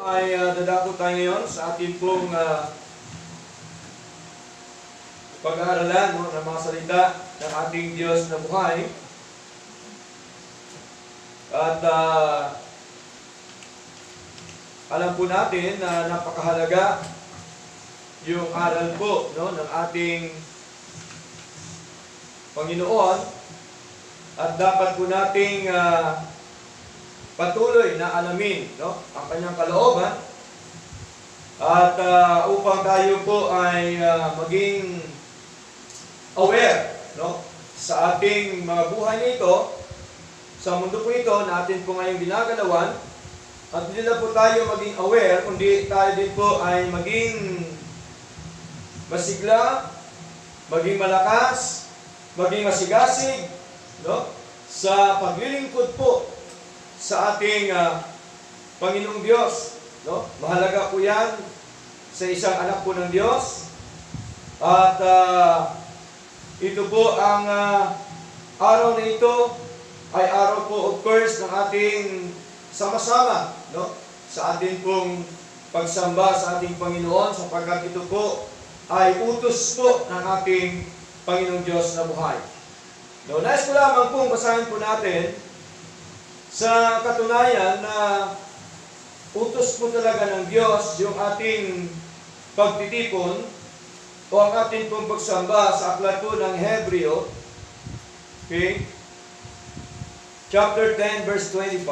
Ay dadako tayo ngayon sa ating pong pag-aaralan ng mga salita ng ating Diyos na buhay. At alam po natin na napakahalaga yung aral po ng ating Panginoon at dapat po nating patuloy na alamin ang kanyang kalooban at upang tayo po ay maging aware sa ating mga buhay nito, sa mundo po ito na atin po ngayong ginagalawan, at hindi lang po tayo maging aware, kundi tayo din po ay maging masigla, maging malakas, maging masigasig sa paglilingkod po sa ating Panginoong Diyos. Mahalaga po yan sa isang anak po ng Diyos. At ito po ang araw na ito ay araw po of course ng ating sama-sama sa ating pong pagsamba sa ating Panginoon, sapagkat ito po ay utos po ng ating Panginoong Diyos na buhay. Nais ko lamang pong basahin po natin sa katunayan na utos po talaga ng Diyos yung ating pagtitipon o ang ating pong pagsamba sa aklat po ng Hebreo. Okay? Chapter 10, verse 25.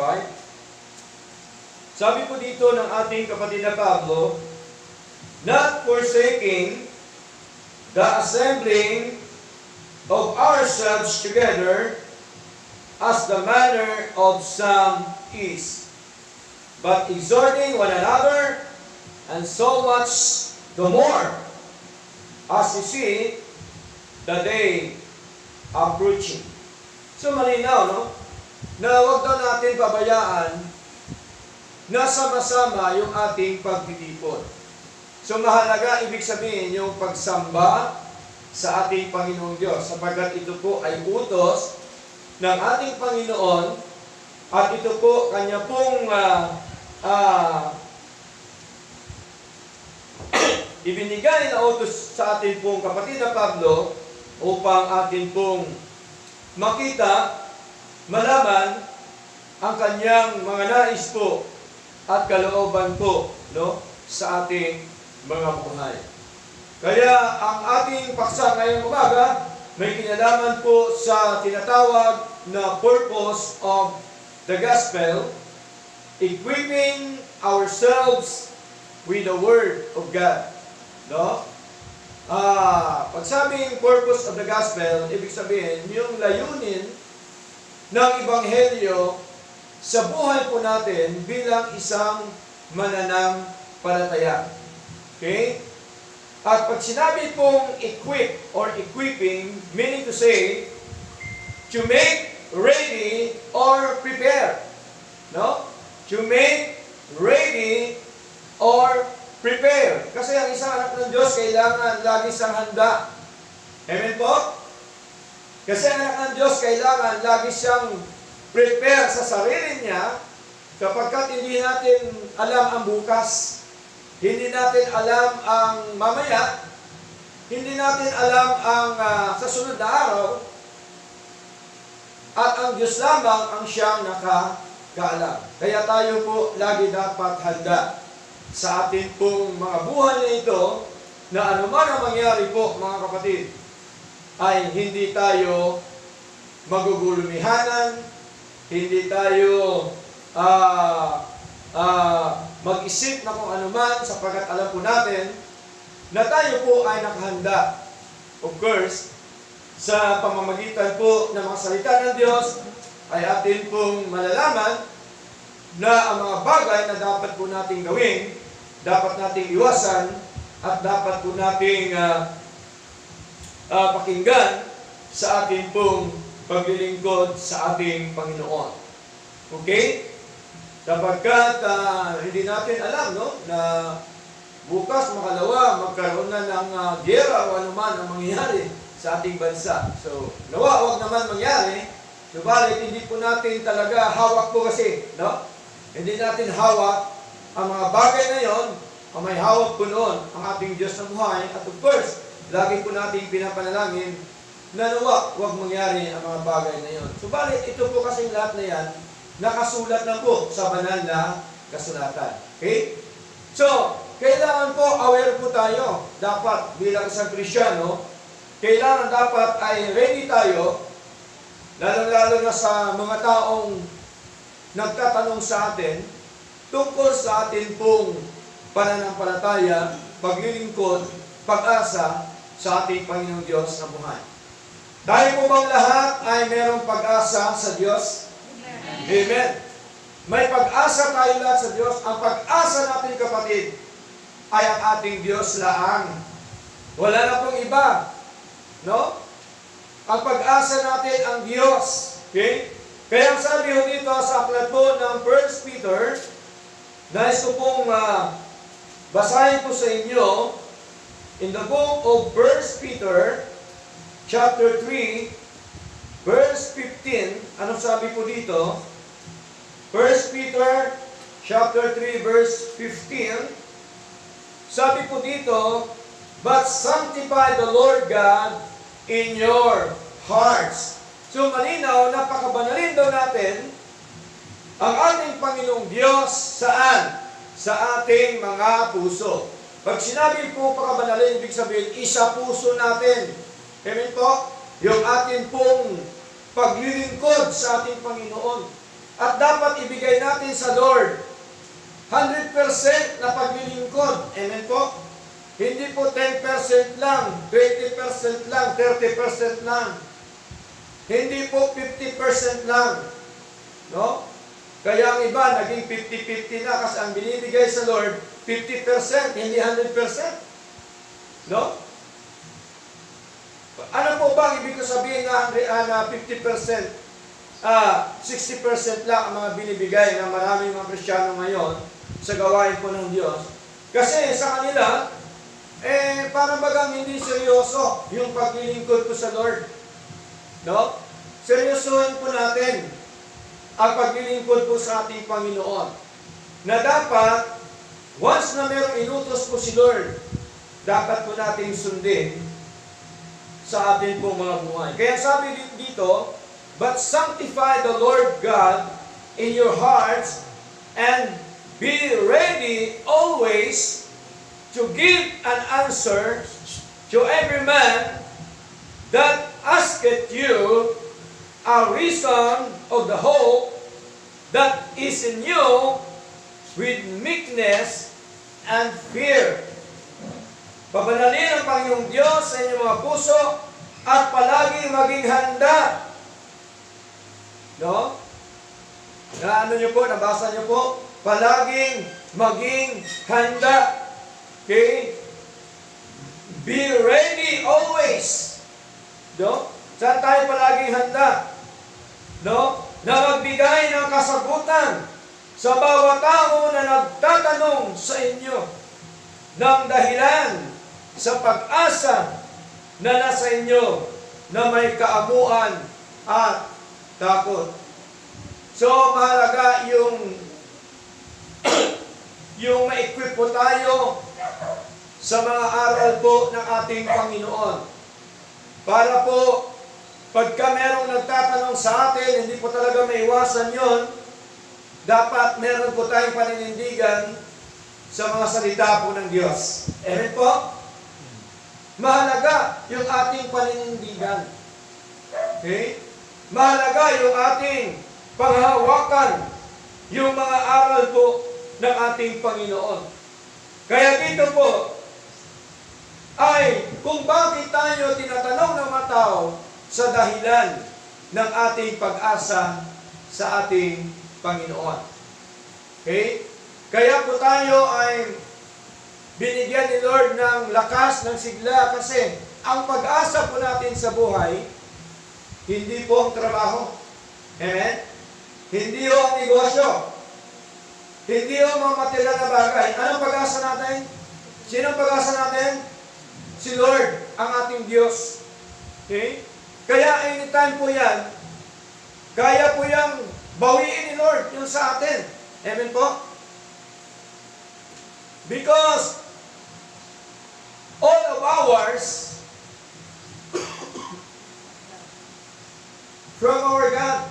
Sabi po dito ng ating kapatid na Pablo, not forsaking the assembling of ourselves together, as the manner of some is, but exhorting one another, and so much the more, as you see the day approaching. So malinaw, na huwag daw natin pabayaan na sama-sama yung ating pagtitipon. So mahalaga, ibig sabihin, yung pagsamba sa ating Panginoong Diyos, sapagkat ito po ay utos ng ating Panginoon, at ito po kanya pong ibinigay na utos sa ating pong kapatid na Pablo upang atin pong makita, malaman ang kanyang mga nais po at kalooban po sa ating mga buhay. Kaya ang ating paksa ngayong umaga may kinalaman po sa tinatawag na purpose of the gospel, equipping ourselves with the Word of God. Pag sabing purpose of the gospel, ibig sabihin, yung layunin ng Ebanghelyo sa buhay po natin bilang isang mananampalataya. Okay? At pag sinabi pong equip or equipping, meaning to say, to make ready or prepare. To make ready or prepare. Kasi ang isang anak ng Diyos kailangan lagi siyang handa. Amen po? Kasi ang anak ng Diyos kailangan lagi siyang prepare sa sarili niya, kapagkat hindi natin alam ang bukas. Hindi natin alam ang mamaya, hindi natin alam ang sa sunod na araw, at ang Diyos lamang ang siyang nakakaalam. Kaya tayo po lagi dapat handa sa atin pong mga buhay na ito, na anuman ang mangyari po mga kapatid, ay hindi tayo magugulumihanan, hindi tayo mag-isip na kung ano man, sapagkat alam po natin na tayo po ay nakahanda. Of course, sa pamamagitan po ng mga salita ng Diyos, ay atin pong malalaman na ang mga bagay na dapat po nating gawin, dapat nating iwasan, at dapat po nating pakinggan sa ating pong paglilingkod sa ating Panginoon. Okay? Sapagkat hindi natin alam na bukas makalawa magkaroon na ng giyera o anuman ang mangyayari sa ating bansa. So, nawa, huwag naman mangyari. Subalit, hindi po natin talaga hawak po kasi, Hindi natin hawak ang mga bagay na yon, ang may hawak po noon ang ating Diyos na buhay. At of course, lagi po nating pinapanalangin na nawa, huwag mangyari ang mga bagay na yon. Subalit, ito po kasing lahat na yan, nakasulat na po sa banal na kasulatan. Okay? So, kailangan po aware po tayo. Dapat bilang isang Kristyano, kailangan dapat ay ready tayo, lalong-lalo na sa mga taong nagtatanong sa atin tungkol sa atin pong pananampalataya, paglilingkod, pag-asa sa ating Panginoong Diyos na buhay. Tayo po bang lahat ay merong pag-asa sa Diyos? Amen. May pag-asa tayo lahat sa Diyos. Ang pag-asa natin, kapatid, ay ang ating Diyos laang. Wala na pong iba. No? Ang pag-asa natin ang Diyos. Okay? Kaya ang sabi ho dito sa aklat po ng 1 Peter, nais ko pong basahin po sa inyo in the book of 1 Peter, chapter 3, verse 15. Anong sabi po dito? 1 Peter, chapter 3, verse 15. Sabi po dito, but sanctify the Lord God in your hearts. So malinaw, napakabanalin daw natin ang ating Panginoong Diyos saan? Sa ating mga puso. Pag sinabi po pakabanalin, ibig sabihin, isa puso natin. Amen po? Yung atin pong paglilingkod sa ating Panginoon. At dapat ibigay natin sa Lord 100% na paglilingkod. Amen po? Hindi po 10% lang, 20% lang, 30% lang. Hindi po 50% lang. No? Kaya ang iba, naging 50-50 na kasi ang binibigay sa Lord, 50%, hindi 100%. No? Ano po ba ang ibig ko sabihin na 50%? 60% lang ang mga binibigay ng maraming mga Kristiyano ngayon sa gawain po ng Diyos. Kasi sa kanila, parang bagang hindi seryoso yung paglilingkod ko sa Lord. No? Seryosohin po natin ang paglilingkod po sa ating Panginoon. Na dapat, once na mayroong inutos po si Lord, dapat po natin sundin sa ating pong mga buhay. Kaya sabi dito, but sanctify the Lord God in your hearts and be ready always to give an answer to every man that asketh you a reason of the hope that is in you with meekness and fear. Pabanalin ang Panginoong Diyos sa inyong mga puso at palagi maging handa. No? Ano nyo po? Nabasa nyo po? Palaging maging handa. Okay? Be ready always. No? Saan tayo palaging handa? No? Na magbigay ng kasagutan sa bawat tao na nagtatanong sa inyo ng dahilan sa pag-asa na nasa inyo na may kaamuan at takot. So, mahalaga yung ma-equip po tayo sa mga aral po ng ating Panginoon. Para po, pagka merong nagtatanong sa atin, hindi po talaga maiwasan yon. Dapat meron po tayong paninindigan sa mga salita po ng Diyos. Amen po? Mahalaga yung ating paninindigan. Okay? Mahalaga yung ating panghahawakan yung mga aral po ng ating Panginoon. Kaya dito po, ay kung bakit tayo tinatanong ng mga tao sa dahilan ng ating pag-asa sa ating Panginoon. Okay? Kaya po tayo ay binigyan ni Lord ng lakas, ng sigla, kasi ang pag-asa po natin sa buhay, hindi po ang trabaho. Amen? Hindi po ang negosyo. Hindi po mga material na bagay. Anong pag-asa natin? Sino ang pag-asa natin? Si Lord, ang ating Diyos. Okay? Kaya anytime po yan, kaya po yung bawiin ni Lord yung sa atin. Amen po? Because all of ours from our God.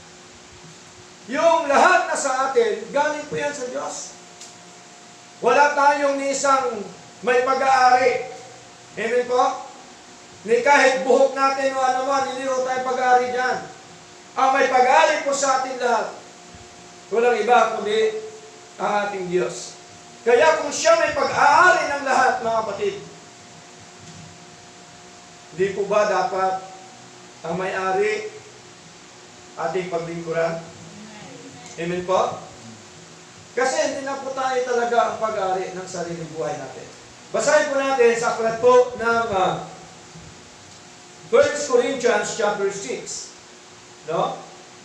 Yung lahat na sa atin, galing po yan sa Diyos. Wala tayong ni isang may pag-aari. Amen po? Ni kahit buhok natin o ano man, hindi ho tayo pag-aari dyan. Ang may pag-aari po sa atin lahat, walang iba kundi ang ating Diyos. Kaya kung siya may pag-aari ng lahat, mga kapatid, hindi po ba dapat ang may-ari ating paglingkuran? Amen po? Kasi hindi na po tayo talaga ang pag-ari ng sariling buhay natin. Basahin po natin sa aklat po ng 1 Corinthians chapter 6. No?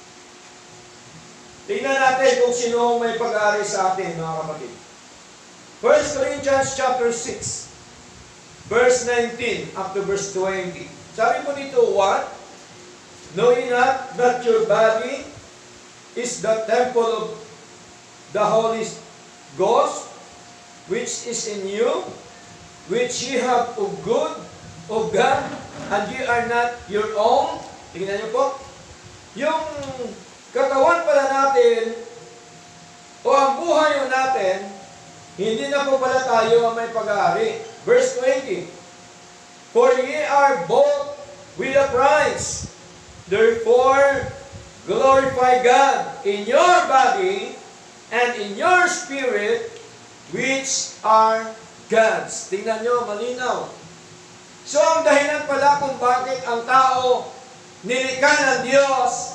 Tingnan natin kung sino may pag-ari sa atin, mga kapatid. 1 Corinthians chapter 6, verse 19 up to verse 20. Sabi po dito, what? Know ye not that your body is the temple of the Holy Ghost, which is in you, which ye have of God, and ye are not your own? Tingnan niyo po. Yung katawan pala natin, o ang buhay natin, hindi na po pala tayo ang may pag-aari. Verse 20, for ye are bought with a price. Therefore, glorify God in your body and in your spirit, which are God's. Tingnan nyo, malinaw. So, ang dahilan pala kung bakit ang tao nilikha ng Diyos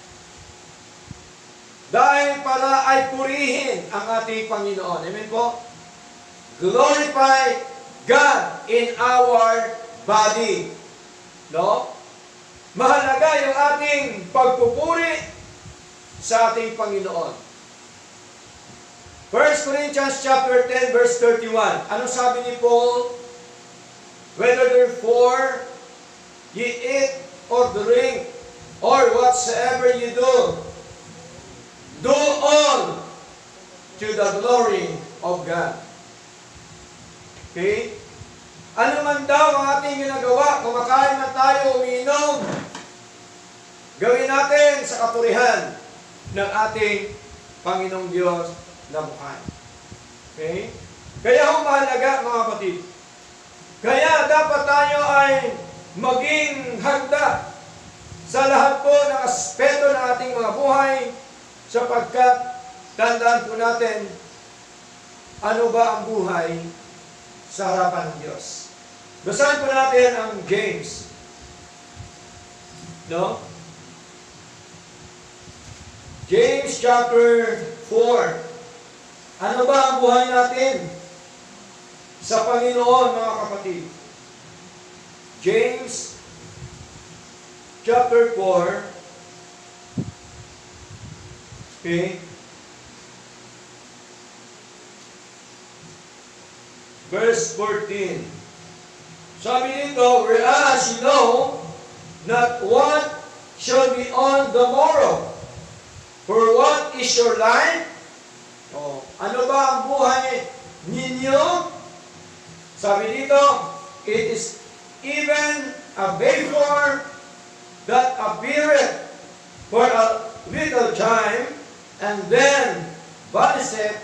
dahil para ay purihin ang ating Panginoon. Amen po? Glorify God in our body. No? Mahalaga yung ating pagpupuri sa ating Panginoon. 1 Corinthians chapter 10 verse 31. Ano sabi ni Paul? Whether therefore ye eat or drink or whatsoever you do all to the glory of God. Okay? Ano man daw ang ating ginagawa, kumakain man tayo, umiinom, gawin natin sa kapurihan ng ating Panginoong Diyos na buhay. Okay? Kaya mahalaga, mga kapatid. Kaya dapat tayo ay maging handa sa lahat po ng aspeto ng ating mga buhay, sapagkat tandaan po natin, ano ba ang buhay sa harapan ng Diyos. Basahin po natin ang James. No? James chapter 4. Ano ba ang buhay natin sa Panginoon, mga kapatid? James chapter 4. Okay. Verse 14. Sabi dito, whereas you know not what shall be on the morrow. For what is your life? Oh, ano ba ang buhay ninyo? Sabi dito, it is even a vapor that appeareth for a little time, and then vanisheth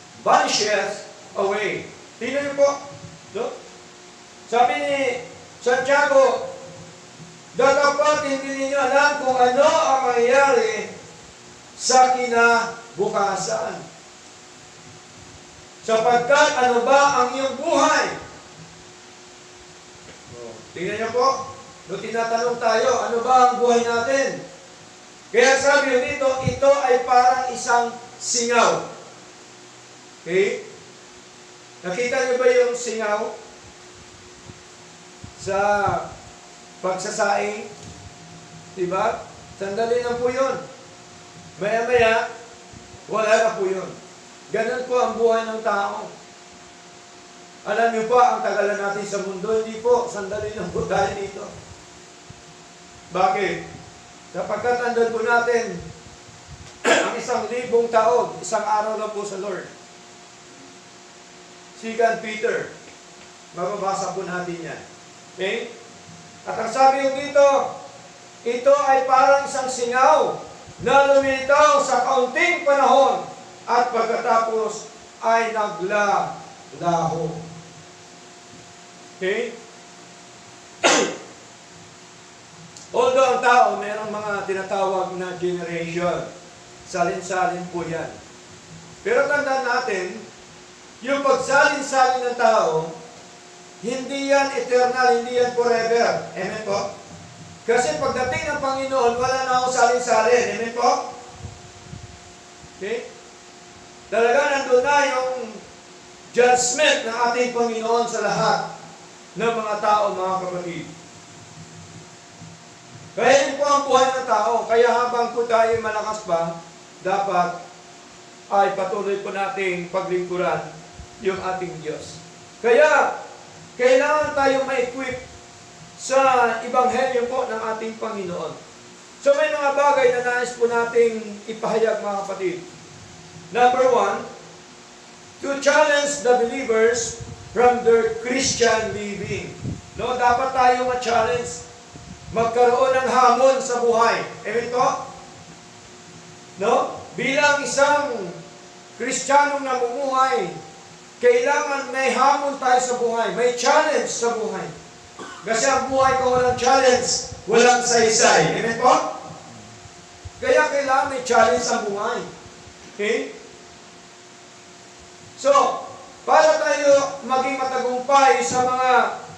away. Tingnan niyo po. No? Sabi ni Santiago, dapat hindi ninyo alam kung ano ang mangyayari sa kinabukasan. Sapagkat ano ba ang iyong buhay? Tingnan niyo po. Nung tinatanong tayo, ano ba ang buhay natin? Kaya sabi dito, ito ay parang isang singaw. Okay? Nakita niyo ba yung singaw sa pagsasaing? Diba? Sandali lang po yun. Maya-maya, wala na po yun. Ganun po ang buhay ng tao. Alam niyo pa, ang tagalan natin sa mundo, hindi po, sandali lang po tayo dito. Bakit? Sapagkat andun po natin ang 1,000 taon, isang araw lang po sa Lord. 2 Peter. Mababasa po natin yan. Okay? At ang sabi ko dito, ito ay parang isang singaw na lumilitaw sa kaunting panahon at pagkatapos ay naglalaho. Okay? Although ang tao, mayroong mga tinatawag na generation. Salin-salin po yan. Pero tandaan natin, yung pagsalin-salin ng tao, hindi yan eternal, hindi yan forever. Amen po? Kasi pagdating ng Panginoon, wala na akong salin-salin. Amen po? Okay? Talaga nandun na yung judgment ng ating Panginoon sa lahat ng mga tao, mga kapatid. Kaya yun po ang buhay ng tao. Kaya habang po tayo malakas pa, dapat ay patuloy po nating paglingkuran yung ating Diyos. Kaya, kailangan tayong ma-equip sa Ebanghelyo po ng ating Panginoon. So may mga bagay na nais po nating ipahayag, mga kapatid. Number 1, to challenge the believers from their Christian living. No, dapat tayo ma-challenge. Magkaroon ng hamon sa buhay. Amen po? No? Bilang isang Kristiyanong namumuhay, kailangan may hamon tayo sa buhay. May challenge sa buhay. Kasi ang buhay ko walang challenge, walang saysay. Amen po? Kaya kailangan may challenge ang buhay. Okay? So, para tayo maging matagumpay sa mga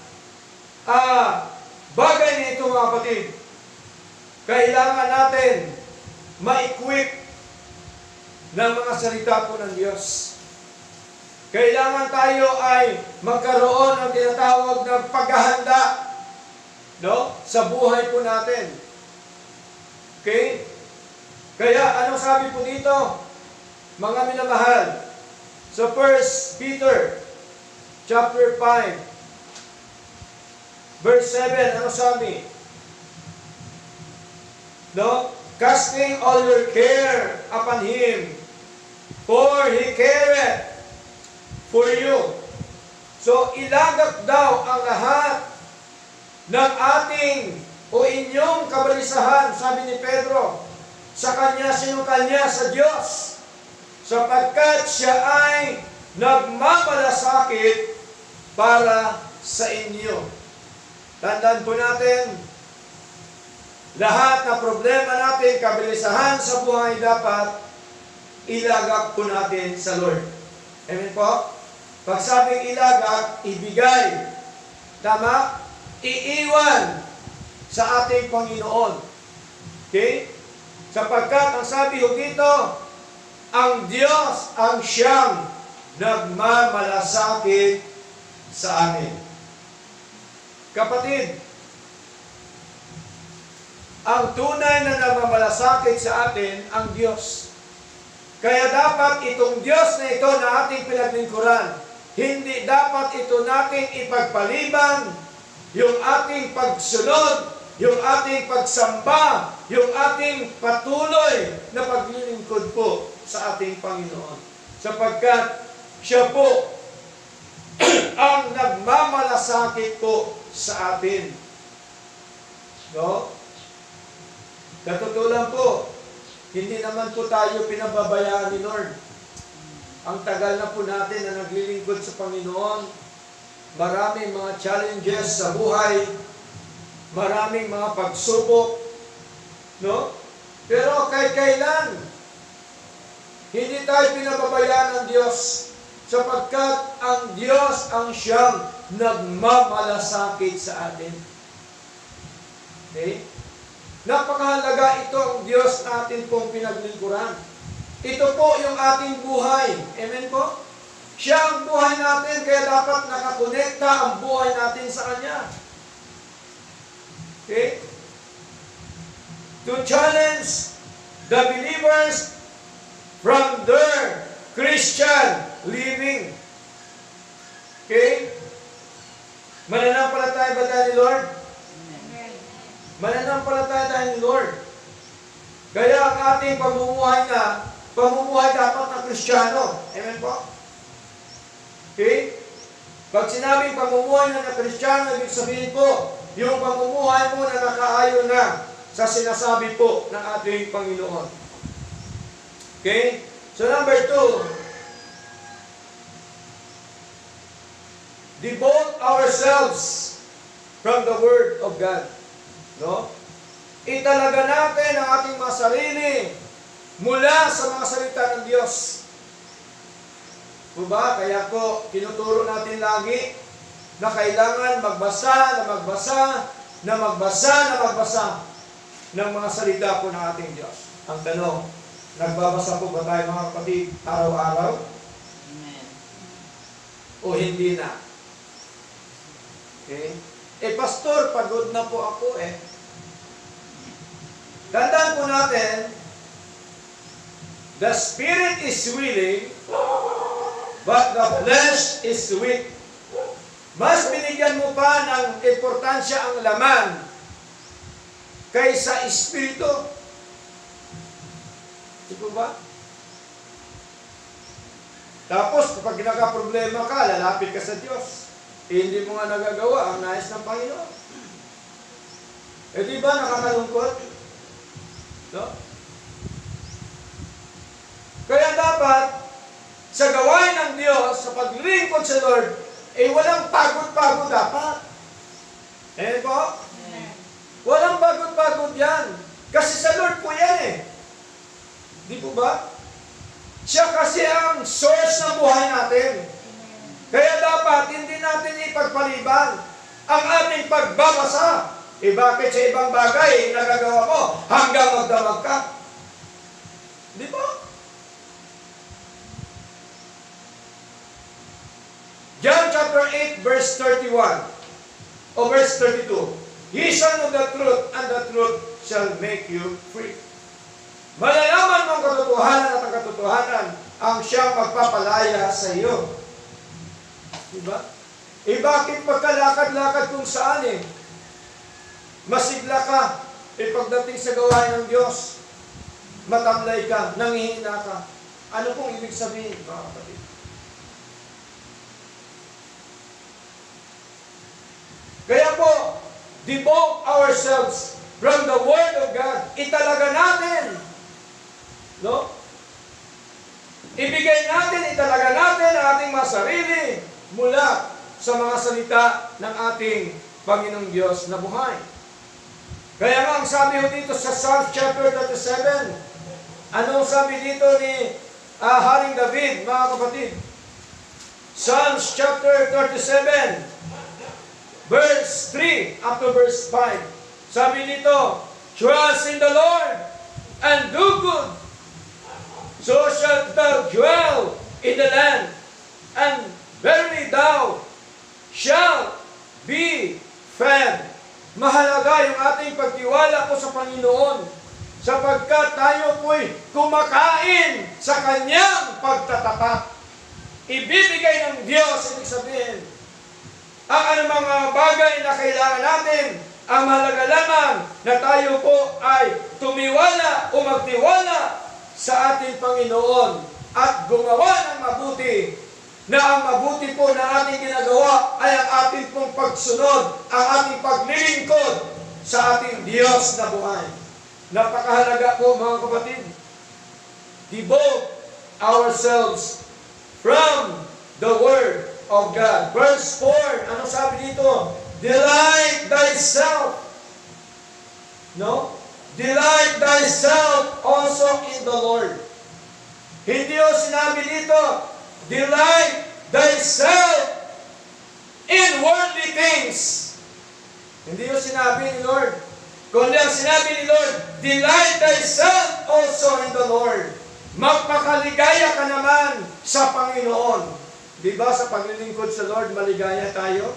bagay nito, mga kapatid, kailangan natin ma-equip ng mga salita po ng Diyos. Kailangan tayo ay magkaroon ng tinatawag na paghahanda, no? Sa buhay po natin. Okay? Kaya, anong sabi po dito? Mga minamahal, sa 1 Peter chapter 5, verse 7, ano sabi? No? Casting all your care upon Him, for He careth for you. So, ilagak daw ang lahat ng ating o inyong kabalisahan, sabi ni Pedro, sa Kanya, sinukal niya sa Diyos, sapagkat siya ay nagmamalasakit para sa inyo. Tandaan po natin, lahat na problema natin, kabalisahan sa buhay, dapat ilagak po natin sa Lord. Amen po? Pag sabing ilagak, ibigay. Tama? Iiwan sa ating Panginoon. Okay? Sapagkat ang sabi ko dito, ang Diyos ang siyang nagmamalasakit sa amin. Kapatid, ang tunay na nagmamalasakit sa atin, ang Diyos. Kaya dapat itong Diyos na ito na ating pinaglingkuran, hindi dapat ito nating ipagpaliban, yung ating pagsunod, yung ating pagsamba, yung ating patuloy na paglilingkod po sa ating Panginoon. Sapagkat siya po ang nagmamalasakit po sa atin. No? Katutulan po, hindi naman po tayo pinababayaan ni Lord. Ang tagal na po natin na naglilingkod sa Panginoon. Maraming mga challenges sa buhay. Maraming mga pagsubok. No? Pero kahit kailan, hindi tayo pinababayaan ng Diyos. Sapagkat ang Diyos ang siyang nagmamalasakit sa atin. Okay? Napakahalaga ito ang Diyos natin pong pinaglingkuran. Ito po yung ating buhay. Amen po? Siya ang buhay natin, kaya dapat nakakonekta ang buhay natin sa Kanya. Okay? To challenge the believers from their Christian living. Okay? Mananampalataya ba tayo ni Lord? Mananampalataya tayo ni Lord. Kaya ang ating pamumuhay dapat na Kristiyano. Amen po? Okay? Pag sinabing pamumuhay na Kristiyano, ibig sabihin po, yung pamumuhay mo na nakaayon na sa sinasabi po ng ating Panginoon. Okay? So number 2, devote ourselves from the Word of God. No? Italaga natin ang ating mga sarili mula sa mga salita ng Diyos. Diba? Kaya po, tinuturo natin lagi na kailangan magbasa ng mga salita po ng ating Diyos. Ang tanong, nagbabasa po ba tayo mga kapatid araw-araw? Amen. O hindi na? Okay? Pastor, pagod na po ako eh. Tandaan po natin, the spirit is willing, but the flesh is weak. Mas binigyan mo pa ng importansya ang laman kaysa espiritu. Di po ba? Tapos, kapag nagka-problema ka, lalapit ka sa Diyos. Hindi mo nga nagagawa ang nais ng Panginoon. Di ba nakakalungkot? No? Kaya dapat, sa gawain ng Diyos, sa paglilingkod sa Lord, walang pagod-pagod dapat. Po? Amen. Walang pagod-pagod yan. Kasi sa Lord po yan eh. Di po ba? Siya kasi ang source ng buhay natin. Kaya dapat, hindi natin ipagpaliban ang ating pagbabasa. Bakit sa ibang bagay, nagagawa mo hanggang magdamag ka? Di ba? John chapter 8, verse 31 o verse 32. Ye shall know the truth, and the truth shall make you free. Malalaman mo ang katotohanan at ang katotohanan ang siyang magpapalaya sa iyo. Diba? Bakit pagkalakad-lakad kung saan masigla ka, pagdating sa gawain ng Diyos, matamlay ka, nangihina ka. Ano pong ibig sabihin, mga kapatid? Kaya po, devote ourselves from the Word of God. Italaga natin. No? Ibigay natin, italaga natin ang ating mga sarili mula sa mga salita ng ating Panginoong Diyos na buhay. Kaya nga, ang sabi dito sa Psalms chapter 37, anong sabi dito ni Haring David, mga kapatid? Psalms chapter 37, verse 3 up to verse 5. Sabi dito, trust in the Lord and do good, so shalt thou dwell in the land, and verily thou shalt be fed. Mahalaga yung ating pagtiwala po sa Panginoon, sapagkat tayo po'y kumakain sa Kanyang pagtatapat. Ibibigay ng Diyos, ibig sabihin, ang anumang mga bagay na kailangan natin. Ang mahalaga lamang na tayo po ay tumiwala o magtiwala sa ating Panginoon at gumawa ng mabuti, na ang mabuti po na ating ginagawa ay ang ating pong pagsunod, ang ating paglilingkod sa ating Diyos na buhay. Napakahalaga po, mga kapatid. Devote ourselves from the Word of God. Verse 4, ano sabi dito? Delight thyself. No? Delight thyself also in the Lord. Hindi o sinabi dito, delight thyself in worldly things. Hindi o sinabi ni Lord. Kundi ang sinabi ni Lord, delight thyself also in the Lord. Magpakaligaya ka naman sa Panginoon. Di ba sa paglilingkod sa Lord, maligaya tayo?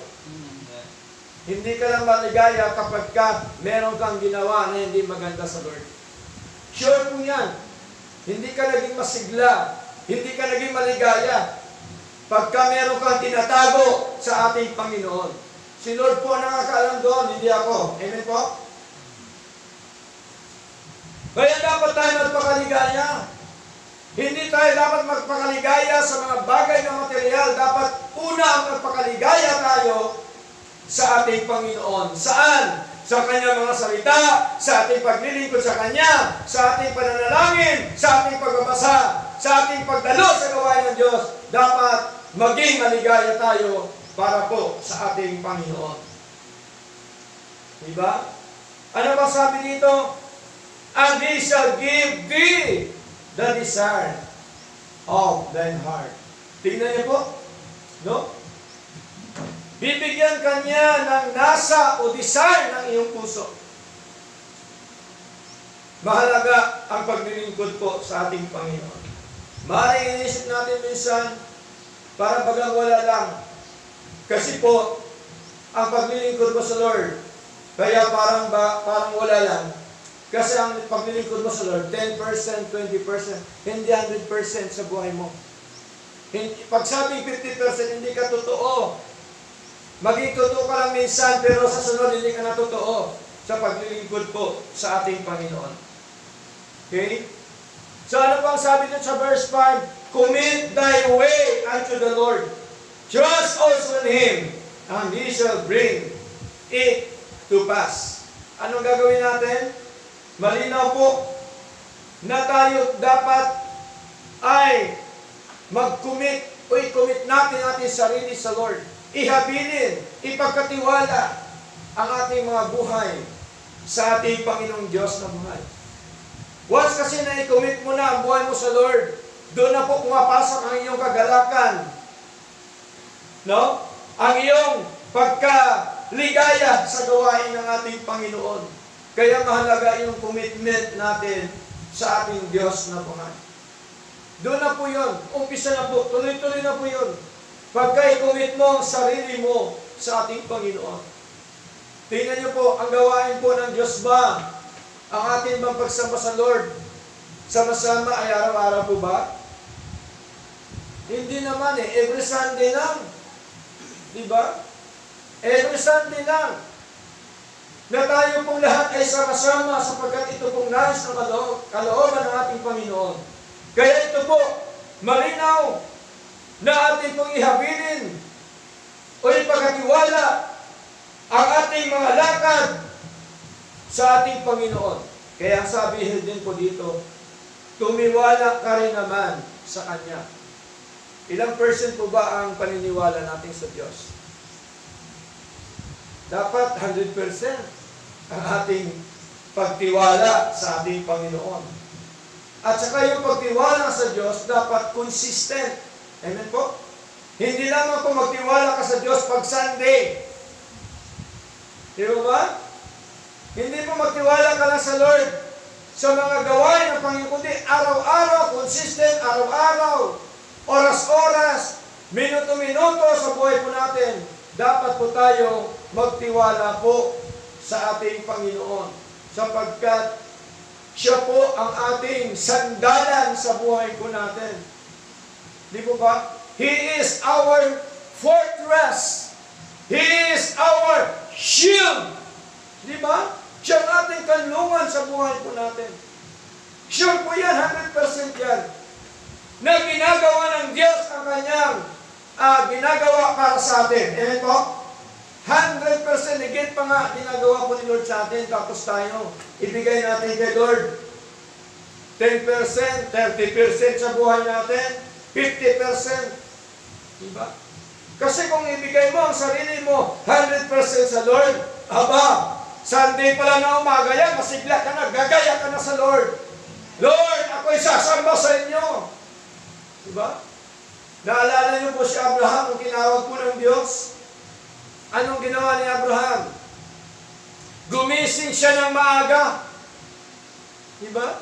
Hindi ka lang maligaya kapag meron kang ginawa na hindi maganda sa Lord. Sure po yan. Hindi ka naging masigla. Hindi ka naging maligaya pagka meron kang tinatago sa ating Panginoon. Si Lord po ang nakakaalam doon, hindi ako. Amen po? Kaya dapat tayo magpakaligaya. Hindi tayo dapat magpakaligaya sa mga bagay na material. Dapat una ang magpakaligaya tayo sa ating Panginoon. Saan? Sa Kanyang mga salita, sa ating paglilingkod sa Kanya, sa ating pananalangin, sa ating pagbabasa, sa ating pagdalo sa gawain ng Diyos. Dapat maging maligaya tayo para po sa ating Panginoon. Diba? Ano ba sabi dito? And He shall give thee the desire of thine heart. Tingnan niyo po. No? Bibigyan kanya ng nasa o desire ng iyong puso. Mahalaga ang paglilingkod po sa ating Panginoon. Maaaring inisip natin minsan, para bagang wala lang. Kasi po, ang paglilingkod mo sa Lord, kaya parang wala lang. Kasi ang paglilingkod mo sa Lord, 10%, 20%, hindi 100% sa buhay mo. Pag sabing 50%, hindi ka totoo. Maging totoo ka lang minsan, pero sa sunod, hindi ka na totoo sa paglilingkod po sa ating Panginoon. Okay? So ano pang sabi dito sa verse 5? Commit thy way unto the Lord. Trust also in Him, and He shall bring it to pass. Anong gagawin natin? Malinaw po na tayo dapat ay mag-commit o i-commit natin ating sarili sa Lord. Ihabilin, ipagkatiwala ang ating mga buhay sa ating Panginoong Diyos na buhay. Once kasi na i-commit mo na ang buhay mo sa Lord, doon na po pumapasok ang iyong kagalakan. No? Ang iyong pagkaligaya sa gawain ng ating Panginoon. Kaya mahalaga yung commitment natin sa ating Diyos na buhay. Doon na po yun. Umpisa na po. Tuloy-tuloy na po yun. Pagka i-commit mo ang sarili mo sa ating Panginoon. Tingnan niyo po, ang gawain po ng Diyos ba? Ang ating bang pagsamba sa Lord, sama-sama ay araw-araw po ba? Hindi naman eh. Every Sunday lang. Diba? Every Sunday lang. Na tayo pong lahat ay sama-sama sapagkat ito pong nais ng kalooban ng ating Panginoon. Kaya ito po, malinaw na ating pong ihabilin o ipagkatiwala ang ating mga lakad sa ating Panginoon. Kaya sabi din po dito, tumiwala ka rin naman sa Kanya. Ilang percent po ba ang paniniwala natin sa Diyos? Dapat 100% ang ating pagtiwala sa ating Panginoon. At saka yung pagtiwala sa Diyos, dapat consistent. Amen po? Hindi lamang po magtiwala ka sa Diyos pag Sunday. Di ba? Hindi po magtiwala ka lang sa Lord sa mga gawain ng Panginoon, kundi araw-araw, consistent, araw-araw, oras-oras, minuto-minuto sa buhay po natin. Dapat po tayo magtiwala po sa ating Panginoon sapagkat siya po ang ating sandalan sa buhay po natin. Di po ba? He is our fortress. He is our shield. Di ba? Siya ang ating kanlungan sa buhay po natin. Sure po yan, 100% yan. Na ginagawa ng Diyos ang kanyang ginagawa para sa atin. Amen po? 100% higit pa nga ginagawa po ni Lord sa atin. Tapos tayo, ibigay natin kay Lord 10%, 30% sa buhay natin, 50%. Diba? Kasi kung ibigay mo ang sarili mo 100% sa Lord, aba, Sunday pala na umaga yan, masigla ka na, gagaya ka na sa Lord. Lord, ako'y sasamba sa inyo. Diba? Naalala niyo po si Abraham, ang tinawag po ng Diyos. Anong ginawa ni Abraham? Gumising siya ng maaga. Diba?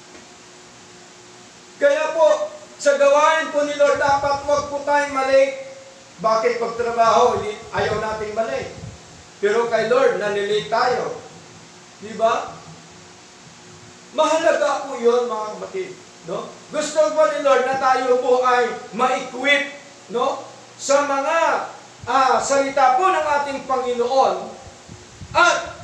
Kaya po, sa gawain po ni Lord, dapat wag po tayong mali. Bakit pagtrabaho, ayaw nating mali? Pero kay Lord, nalilate tayo. Diba? Mahalaga po yun, mga kapatid. No? Gusto po ni Lord na tayo po ay ma-equip, no? Sa mga salita po ng ating Panginoon. At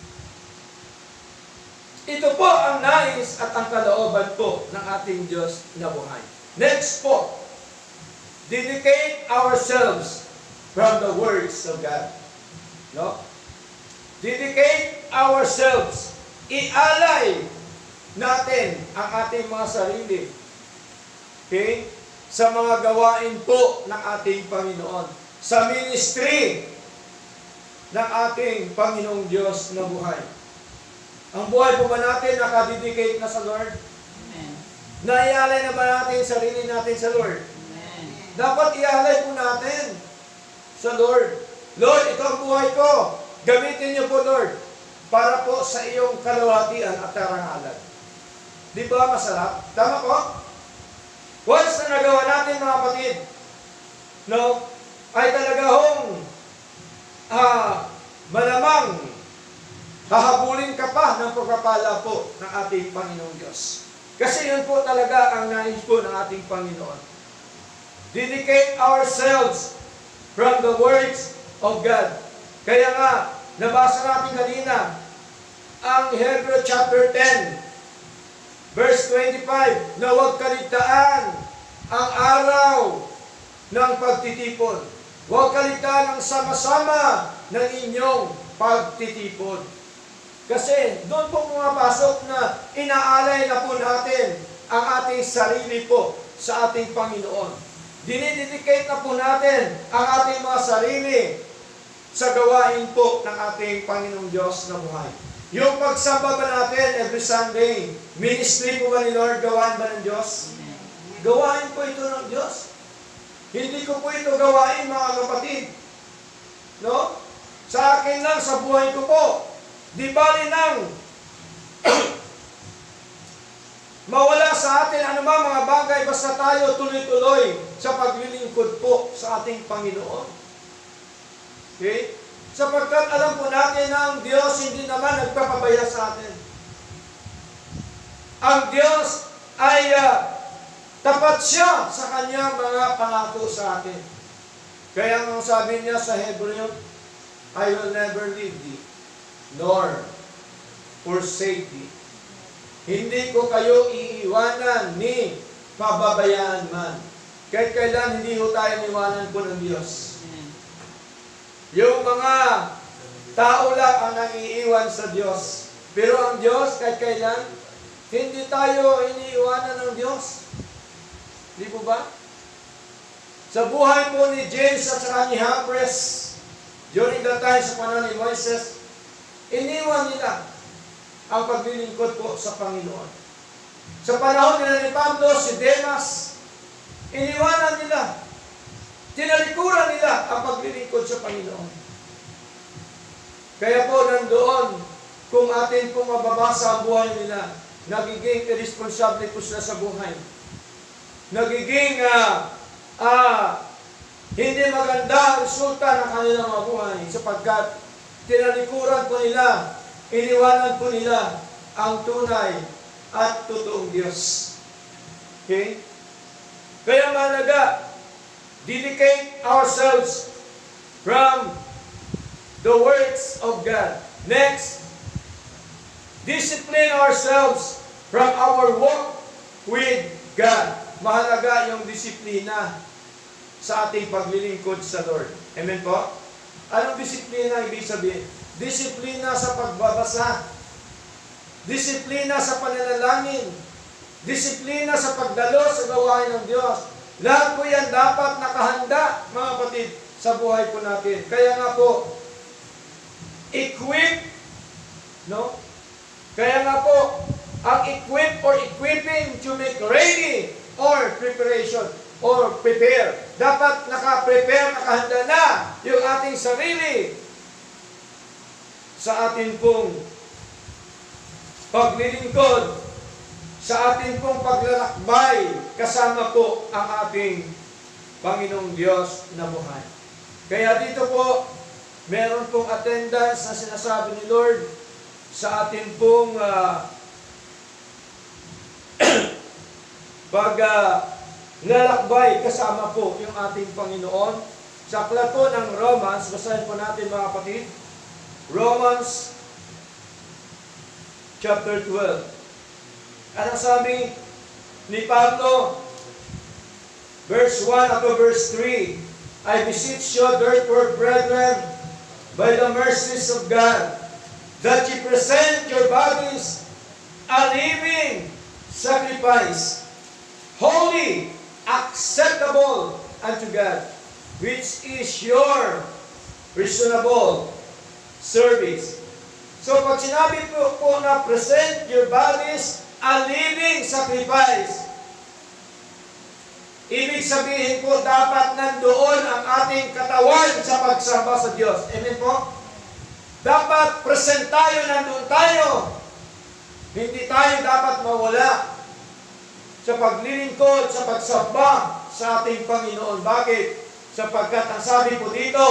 ito po ang nais at ang kalooban po ng ating Diyos na buhay. Next po. dedicate ourselves from the words of God. No? Dedicate ourselves. Ialay natin ang ating mga sarili. Okay? Sa mga gawain po ng ating Panginoon. Sa ministry ng ating Panginoong Diyos na buhay. Ang buhay po ba natin nakadedicate na sa Lord? Amen. Naialay na ba natin sarili natin sa Lord? Amen. Dapat ialay po natin sa Lord. Lord, ito ang buhay ko. Gamitin niyo po, Lord, para po sa iyong kalawatian at karangalan. Di ba masarap? Tama po? Once na nagawa natin, mga kapatid, no, ay talaga hong malamang hahabulin ka pa ng pagpapala po ng ating Panginoong Diyos. Kasi yun po talaga ang nais po ng ating Panginoon. Dedicate ourselves from the words of God. Kaya nga, nabasa natin kanina, ang Hebrew chapter 10, verse 25, na huwag kaligtaan ang araw ng pagtitipon. Huwag kaligtaan ang sama-sama ng inyong pagtitipon. Kasi doon po pumapasok na inaalay na po natin ang ating sarili po sa ating Panginoon. Dinidedicate na po natin ang ating mga sarili sa gawain po ng ating Panginoong Diyos na buhay. Yung pagsamba ba natin every Sunday, ministry po ba ni Lord, gawain ba ng Diyos? Gawain po ito ng Diyos. Hindi ko po ito gawain, mga kapatid. No? Sa akin lang, sa buhay ko po. Di bali nang mawala sa atin anumang mga bagay basta tayo tuloy-tuloy sa paglilingkod po sa ating Panginoon. Okay? Sapagkat alam po natin na ang Diyos hindi naman nagpapabaya sa atin. Ang Diyos ay tapat siya sa kanyang mga pangako sa atin. Kaya ang sabi niya sa Hebreo, I will never leave thee, nor forsake thee. Hindi ko kayo iiwanan ni pababayaan man. Kahit kailan hindi ho tayo iniwanan po ng Diyos. Yung mga tao lang ang nangiiwan sa Diyos. Pero ang Diyos, kahit kailan, hindi tayo iniiwanan ng Diyos. Di po ba? Sa buhay po ni James at saka ni Jambres, during the time sa panahon ni Moises, iniwan nila ang paglilingkod po sa Panginoon. Sa panahon nila ni Pablo, si Demas, iniwanan nila, tinalikuran nila ang paglilingkod sa Panginoon. Kaya po nandoon, kung atin pong mababasa ang buhay nila, nagiging irresponsable po sila sa buhay. Nagiging hindi maganda ang resulta ng kanilang mga buhay sapagkat tinalikuran po nila, iniwanan po nila ang tunay at totoong Diyos. Okay? Kaya mahalaga, dedicate ourselves from the words of God. Next, discipline ourselves from our walk with God. Mahalaga yung disiplina sa ating paglilingkod sa Lord. Amen po? Anong disiplina ibig sabihin? Disiplina sa pagbabasa. Disiplina sa pananalangin. Disiplina sa pagdalo sa gawain ng Diyos. Lahat po yan dapat nakahanda, mga kapatid, sa buhay po natin. Kaya nga po, equip, no? Kaya nga po, ang equip or equipping to make ready or preparation or prepare. Dapat naka-prepare, nakahanda na yung ating sarili sa atin pong paglilingkod, sa atin pong paglalakbay, kasama po ang ating Panginoong Diyos na buhay. Kaya dito po, meron pong attendance na sinasabi ni Lord sa atin pong lalakbay kasama po yung ating Panginoon. Sa aklat po ng Romans, basahin po natin mga kapatid. Romans chapter 12. Anong sabi ni Pablo? verse 1 up to verse 3. I beseech you, therefore, brethren, by the mercies of God, that ye present your bodies a living sacrifice, holy, acceptable unto God, which is your reasonable service. So pag sinabi po na present your bodies a living sacrifice, ibig sabihin po dapat nandoon ang ating katawan sa pagsamba sa Diyos. Amen po? Dapat present tayo, nandoon tayo. Hindi tayo dapat mawala sa paglilingkod, sa pagsamba sa ating Panginoon. Bakit? Sapagkat ang sabi po dito,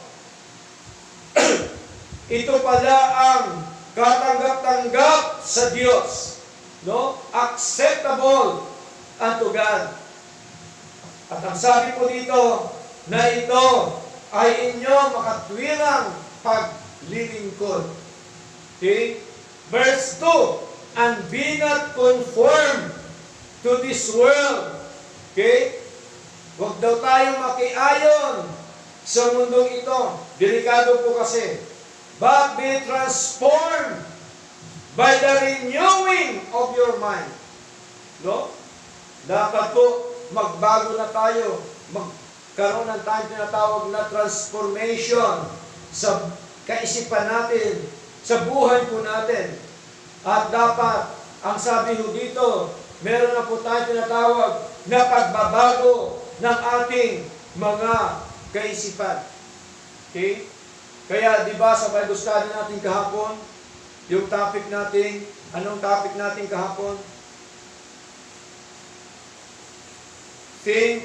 ito pala ang katanggap-tanggap sa Diyos. No? Acceptable unto God. At ang sabi po dito, na ito ay inyo makatwilang paglilingkod. Okay? Verse 2, and be not conformed to this world. Okay? Huwag daw tayong makiayon sa mundong ito. Delikado po kasi. But be transformed by the renewing of your mind. No? Dapat po magbago na tayo, magkaroon ng tayong tinatawag na transformation sa kaisipan natin, sa buhay po natin. At dapat, ang sabi ho dito, meron na po tayong tinatawag na pagbabago ng ating mga kaisipan. Okay? Kaya, di ba, sa Bible study natin kahapon, yung topic natin, anong topic natin kahapon? Think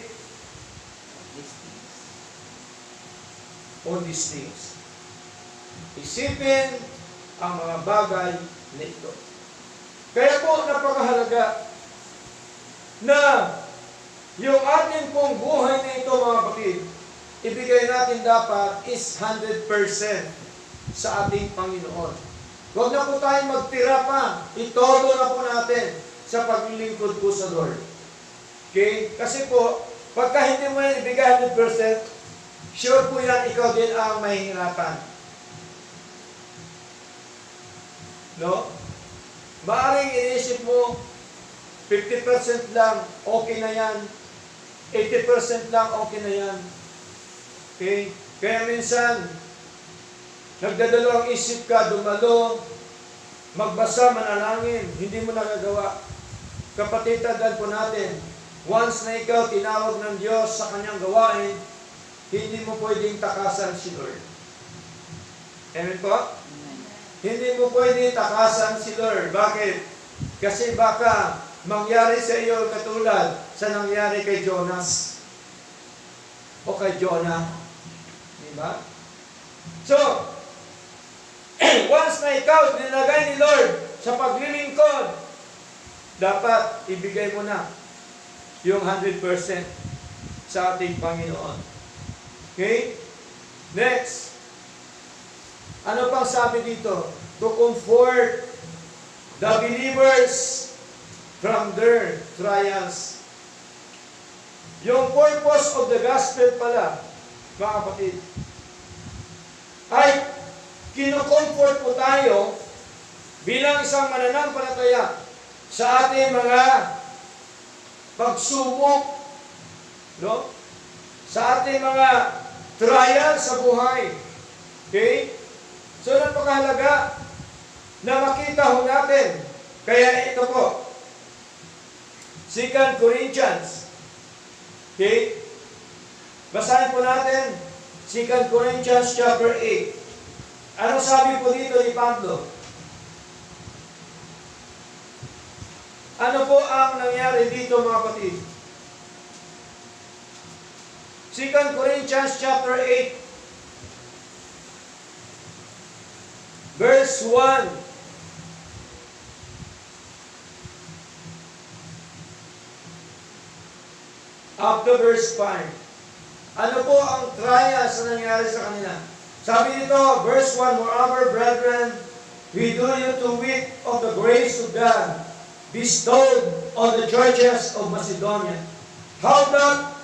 on these things. Isipin ang mga bagay na ito. Kaya po napakahalaga na yung ating pong buhay na ito, mga kapatid, ibigay natin dapat is 100% sa ating Panginoon. Huwag na po tayong magtira pa. Itodo na po natin sa paglilingkod po sa Lord. Okay? Kasi po, pagka hindi mo yan ibigay 100%, sure po yan, ikaw din ang mahihirapan. No? Maaring inisip mo, 50% lang, okay na yan. 80% lang, okay na yan. Okay? Kaya minsan, nagdadalawang isip ka, dumalo, magbasa, manalangin, hindi mo nagagawa. Kapatid, tandaan po natin, once na ikaw tinawag ng Diyos sa kanyang gawain, hindi mo pwedeng takasan si Lord. Amen po? Amen. Hindi mo pwedeng takasan si Lord. Bakit? Kasi baka mangyari sa iyo katulad sa nangyari kay Jonas o kay Jonah. Diba? So, once na ikaw nilagay ni Lord sa paglilingkod, dapat ibigay mo na yung 100% sa ating Panginoon. Okay? Next. Ano pang sabi dito? To comfort the believers from their trials. Yung purpose of the gospel pala, mga kapatid, ay kino-comfort po tayo bilang isang mananampalataya sa ating mga pagsubok, no? Sa ating mga trial sa buhay. Okay? So, napakahalaga na makita ho natin. Kaya ito po, 2 Corinthians. Okay? Basahin po natin, 2 Corinthians chapter 8. Ano sabi po dito ni Pablo? Ano po ang nangyari dito, mga kapatid? 2 Corinthians chapter 8, verse 1. Up to verse 5. Ano po ang trials na nangyari sa kanila? Sabi dito, verse 1, moreover, brethren, we do you to wit of the grace of God bestowed on the churches of Macedonia, how that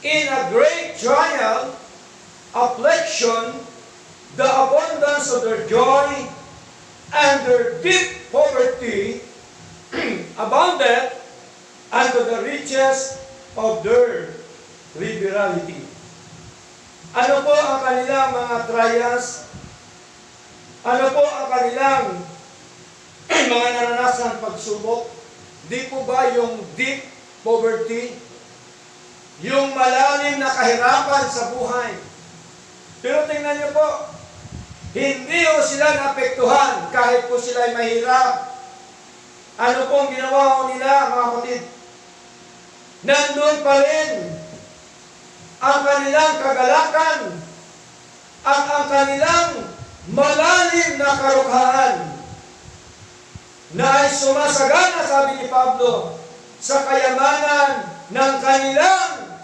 in a great trial, affliction, the abundance of their joy and their deep poverty abounded unto the riches of their liberality. Ano po ang kanilang mga trials? Ano po ang kanilang mga naranasan pagsubok? Di po ba yung deep poverty? Yung malalim na kahirapan sa buhay? Pero tingnan niyo po, hindi po sila naapektuhan kahit po sila ay mahirap. Ano pong ginawa nila, mga kapatid? Nandun pa rin ang kanilang kagalakan at ang kanilang malalim na karukhaan na ay sumasagana, sabi ni Pablo, sa kayamanan ng kanilang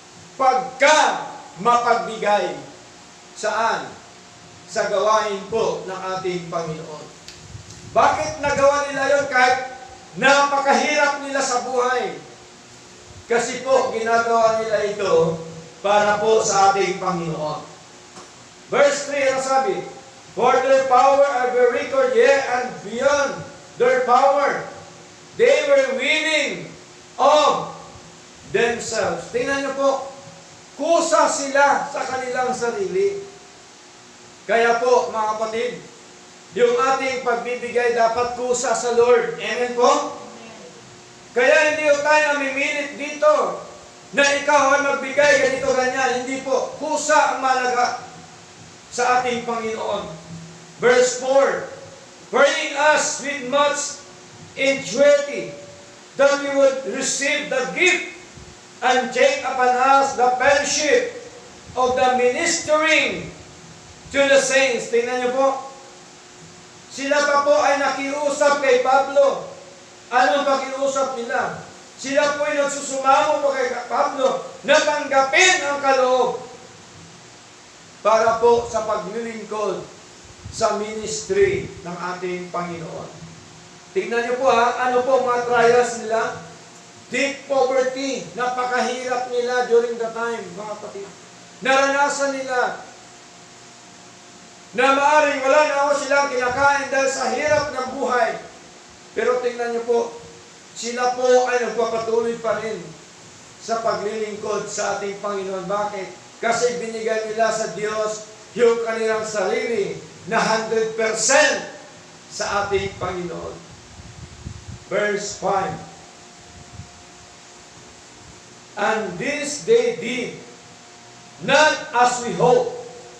mapagbigay. Saan? Sa gawain po ng ating Panginoon. Bakit nagawa nila yon kahit napakahirap nila sa buhay? Kasi po, ginagawa nila ito para po sa ating Panginoon. Verse 3, ang sabi, for their power are very record, yea, and beyond their power, they were willing of themselves. Tingnan niyo po, kusa sila sa kanilang sarili. Kaya po, mga kapatid, yung ating pagbibigay dapat kusa sa Lord. Amen po? Kaya hindi tayo namimilit dito na ikaw ay magbigay ganito ganyan. Hindi po. Kusa ang malaga sa ating Panginoon. Verse 4, praying us with much entreaty that we would receive the gift and take upon us the fellowship of the ministering to the saints. Tingnan niyo po. Sila pa po ay nakiusap kay Pablo. Anong pakiusap nila? Sila po ay nagsusumamo po kay Pablo na tanggapin ang kaloob para po sa paglilingkod sa ministry ng ating Panginoon. Tingnan niyo po ano po mga trials nila? Deep poverty. Napakahirap nila during the time, mga kapatid. Naranasan nila na maaring wala na ako silang kinakain dahil sa hirap ng buhay. Pero tingnan niyo po, sila po ay nagpapatuloy pa rin sa paglilingkod sa ating Panginoon. Bakit? Kasi binigay nila sa Diyos yung kanilang sarili na 100% sa ating Panginoon. Verse 5, and this they did, not as we hope,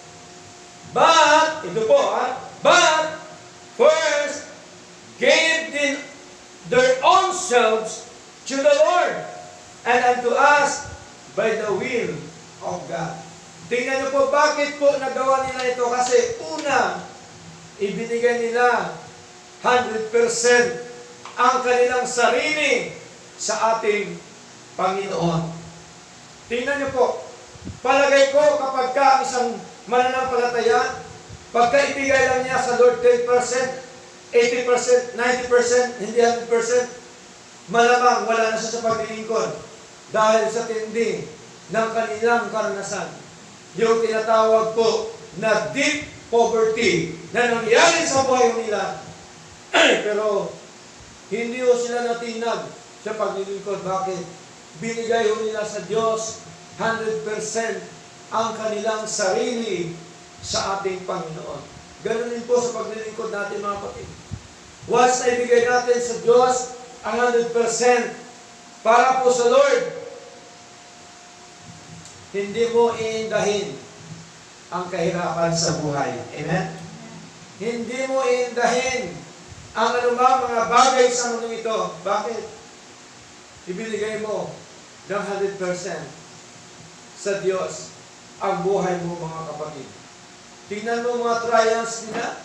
but, ito po but first gave their own selves to the Lord and unto us by the will of God. Tingnan niyo po bakit po nagawa nila ito. Kasi una, ibinigay nila 100% ang kanilang sarili sa ating Panginoon. Tingnan niyo po, palagay ko kapag ka isang mananampalataya, pagka ibigay lang niya sa Lord 10%, 80%, 90%, hindi 100%, malamang wala na siya sa paglilingkod dahil sa tindi ng kanilang karanasan. Yung tinatawag po na deep poverty na nangyari sa buhay nila. Pero hindi ho sila natinag sa paglilingkod. Bakit? Binigay ho nila sa Diyos 100% ang kanilang sarili sa ating Panginoon. Ganun din po sa paglilingkod natin, mga kapatid. Once na ibigay natin sa Diyos ang 100% para po sa Lord, hindi mo iindahin ang kahirapan sa buhay. Amen? Hindi mo iindahin ang anumang mga bagay sa mundo ito. Bakit? Ibinigay mo ng 100% sa Diyos ang buhay mo, mga kapatid. Tingnan mo mga trials nila.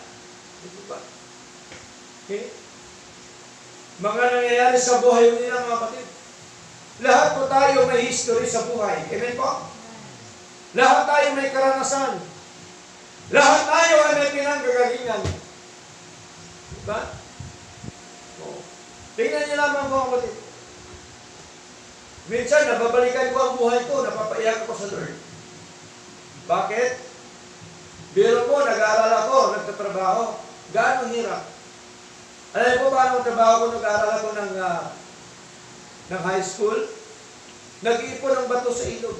Okay? Mga nangyayari sa buhay nila, mga kapatid. Lahat po tayo may history sa buhay. Amen po? Lahat tayo may karanasan. Lahat tayo ay may pinanggagalingan. Diba? So, tingnan niyo lamang, mga kapatid. Minsan, nababalikan ko ang buhay ko, napapaiyak ako sa Lord. Bakit? Biro mo, nag-aaral ako, nagtatrabaho. Gaano hirap? Alam mo paano ang trabaho ko, nag-aaral ako ng high school? Nag-iipon ng bato sa ilog.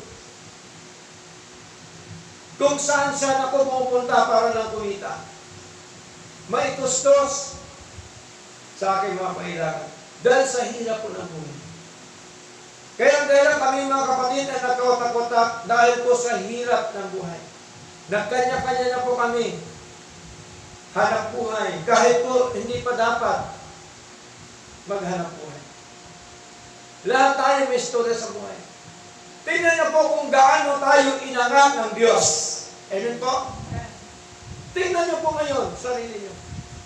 Kung saan-saan ako pupunta para lang kumita. Maitustos sa aking mga kailangan. Dahil sa hirap ko ng buhay. Kaya dahil kami mga kapatid ay nagkawatak-watak dahil po sa hirap ng buhay. Nagkanya-kanya na po kami hanap buhay. Kahit po hindi pa dapat maghanap buhay. Lahat tayo may istorya sa buhay. Tingnan niyo po kung gaano tayo inangat ng Diyos. Amen po? Tingnan niyo po ngayon, sarili niyo.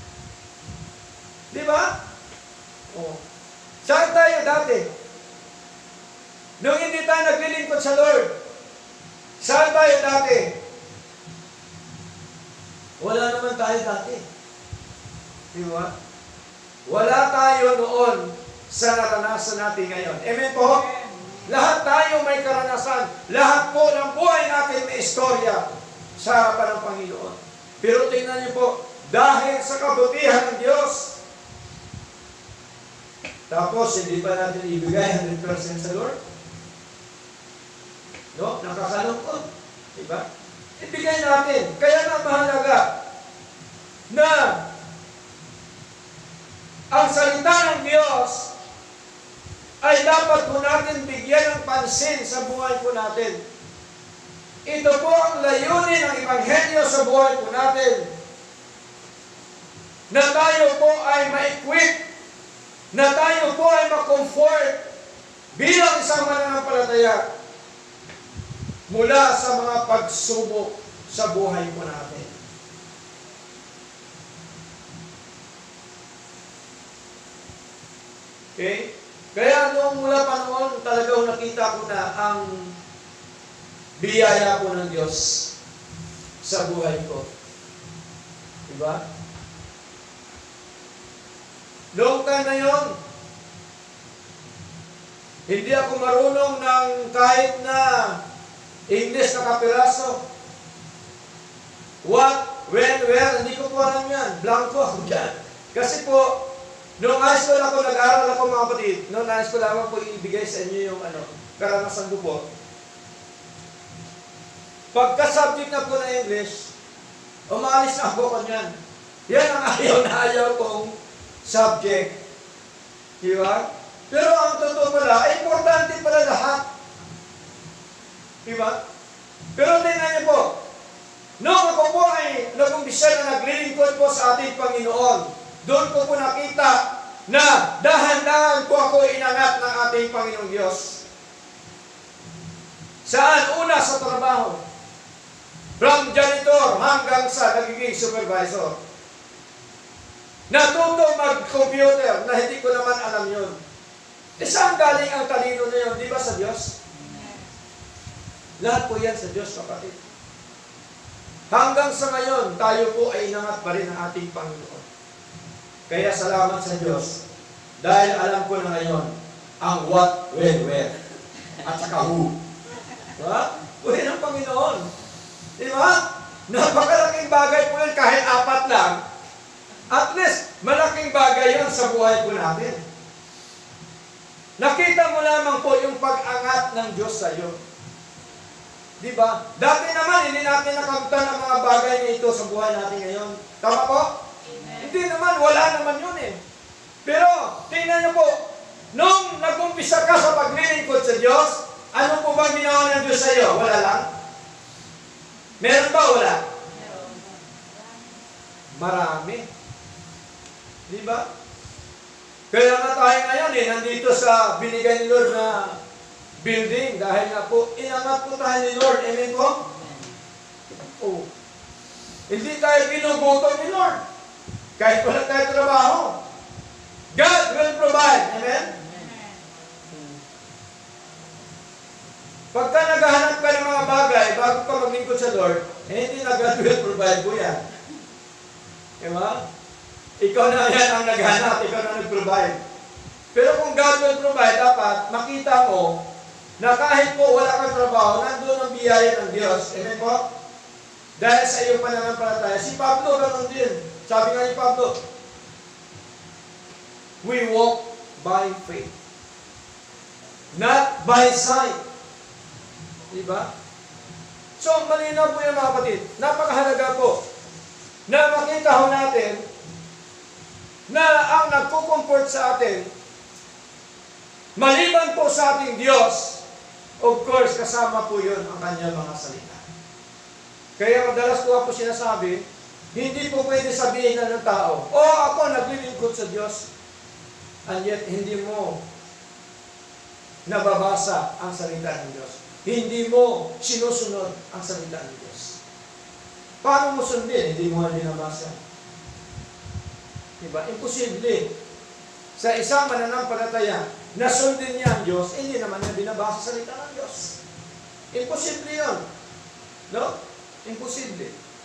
Di ba? Oh. Saan tayo dati? Nung hindi tayo naglilingkod sa Lord, saan tayo dati? Wala naman tayo dati. Di ba? Wala tayo noon sa naranasan natin ngayon. Amen po? Lahat tayo may karanasan. Lahat po ng buhay natin may istorya sa harapan ng Panginoon. Pero tingnan niyo po, dahil sa kabutihan ng Diyos, tapos hindi pa natin ibigay 100% sa Lord. No? Nakakalungkot. Diba? Ibigay natin. Kaya nga mahalaga na ang salita ng Diyos ay dapat po natin bigyan ng pansin sa buhay po natin. Ito po ang layunin ng Ebanghelyo sa buhay po natin. Na tayo po ay ma-equip, na tayo po ay ma-comfort bilang isang mananampalataya mula sa mga pagsubok sa buhay po natin. Okay? Kaya noong mula pa noon, talagang nakita ko na ang biyaya po ng Diyos sa buhay ko. Diba? Noong time na yun, hindi ako marunong ng kahit na English na kapiraso. What, when, where, hindi ko po alam yan. Blanco ako dyan. Kasi po, noong high school ako, nag-aaral ako mga kapatid. Noong high school ako po ibigay sa inyo yung karanasan ko po. Pagka-subject na po na English, umalis na ako kanyan. Yan ang ayaw na ayaw kong subject. Diba? Pero ang totoo pala, importante pala lahat. Diba? Pero tingnan niyo po, noong ako po ay nag-umpisa na naglilingkod po sa ating Panginoon, doon ko po nakita na dahan-dahan po ako inangat ng ating Panginoong Diyos. Saan? Una sa trabaho. From janitor hanggang sa nagiging supervisor. Natuto mag-computer na hindi ko naman alam yun. E saan galing ang talino na yun? Di ba sa Diyos? Lahat po yan sa Diyos, kapatid. Hanggang sa ngayon, tayo po ay inangat pa rin ng ating Panginoon. Kaya salamat sa Diyos. Dahil alam ko na ngayon, ang what, when, where, at saka who. Diba? Buhay ng Panginoon. Diba? Napakalaking bagay po yun kahit 4 lang. At least, malaking bagay yun sa buhay po natin. Nakita mo lamang po yung pag-angat ng Diyos sa iyo. Diba? Dati naman, hindi natin nakamtan ang mga bagay na ito sa buhay natin ngayon. Tama po? Amen. Hindi naman, wala naman yun eh. Pero, tingnan niyo po, nung nag-umpisa ka sa paglilingkod sa Diyos, ano po bang ginawa ng Diyos sa iyo? Wala lang? Meron ba? Wala? Marami. Diba? Kaya nga tayo ngayon nandito sa binigay ni Lord na building dahil nga po, inangat po tayo ni Lord. Amen po? Oh. Hindi tayo ginugutom ni Lord. Kahit wala tayo trabaho. God will provide. Amen? Pagka naghahanap ka ng mga bagay, bago ka maglingkod sa Lord, hindi na God will provide po yan. Diba? Ikaw na yan ang naghanap, ikaw na nag-provide. Pero kung God will provide, dapat makita mo na kahit po wala kang trabaho, nandun ang biyaya ng Diyos. Amen po? Dahil sa iyong pananampalataya. Si Pablo, ganun din. Sabi nga ni Pablo, we walk by faith, not by sight. Diba? So, malinaw po yung mga kapatid. Napakahalaga po na makita ho natin na ang nagko-comfort sa atin, maliban po sa ating Diyos, of course, kasama po yun ang kanyang mga salita. Kaya madalas ko po sinasabi, hindi po pwede sabihin na ng tao, oh, ako naglilingkod sa Diyos, and yet hindi mo nababasa ang salita ng Diyos. Hindi mo sinusunod ang salita ng Diyos. Paano mo sundin? Hindi mo binabasa. Diba? Imposible. Sa isang mananampalataya, na sundin niya ang Diyos, hindi naman niya binabasa sa salita ng Diyos. Imposible yun. No? Imposible.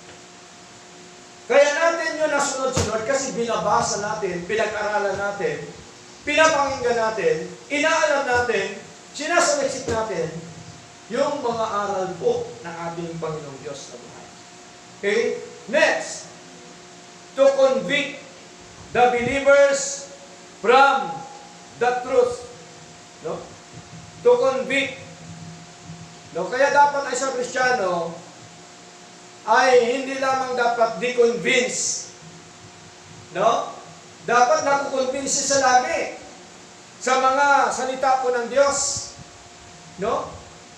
Kaya natin yun nasunod-sunod kasi binabasa natin, pinag-aralan natin, pinapakinggan natin, inaalam natin, sinasaliksik natin, yung mga aral po ng ating Panginoong Diyos na buhay. Okay? Next, to convict the believers from the truth. No? To convict. No? Kaya dapat ay isang Kristiyano ay hindi lamang dapat de-convince. No? Dapat nakukonvince sa lagi sa mga salita po ng Diyos. No?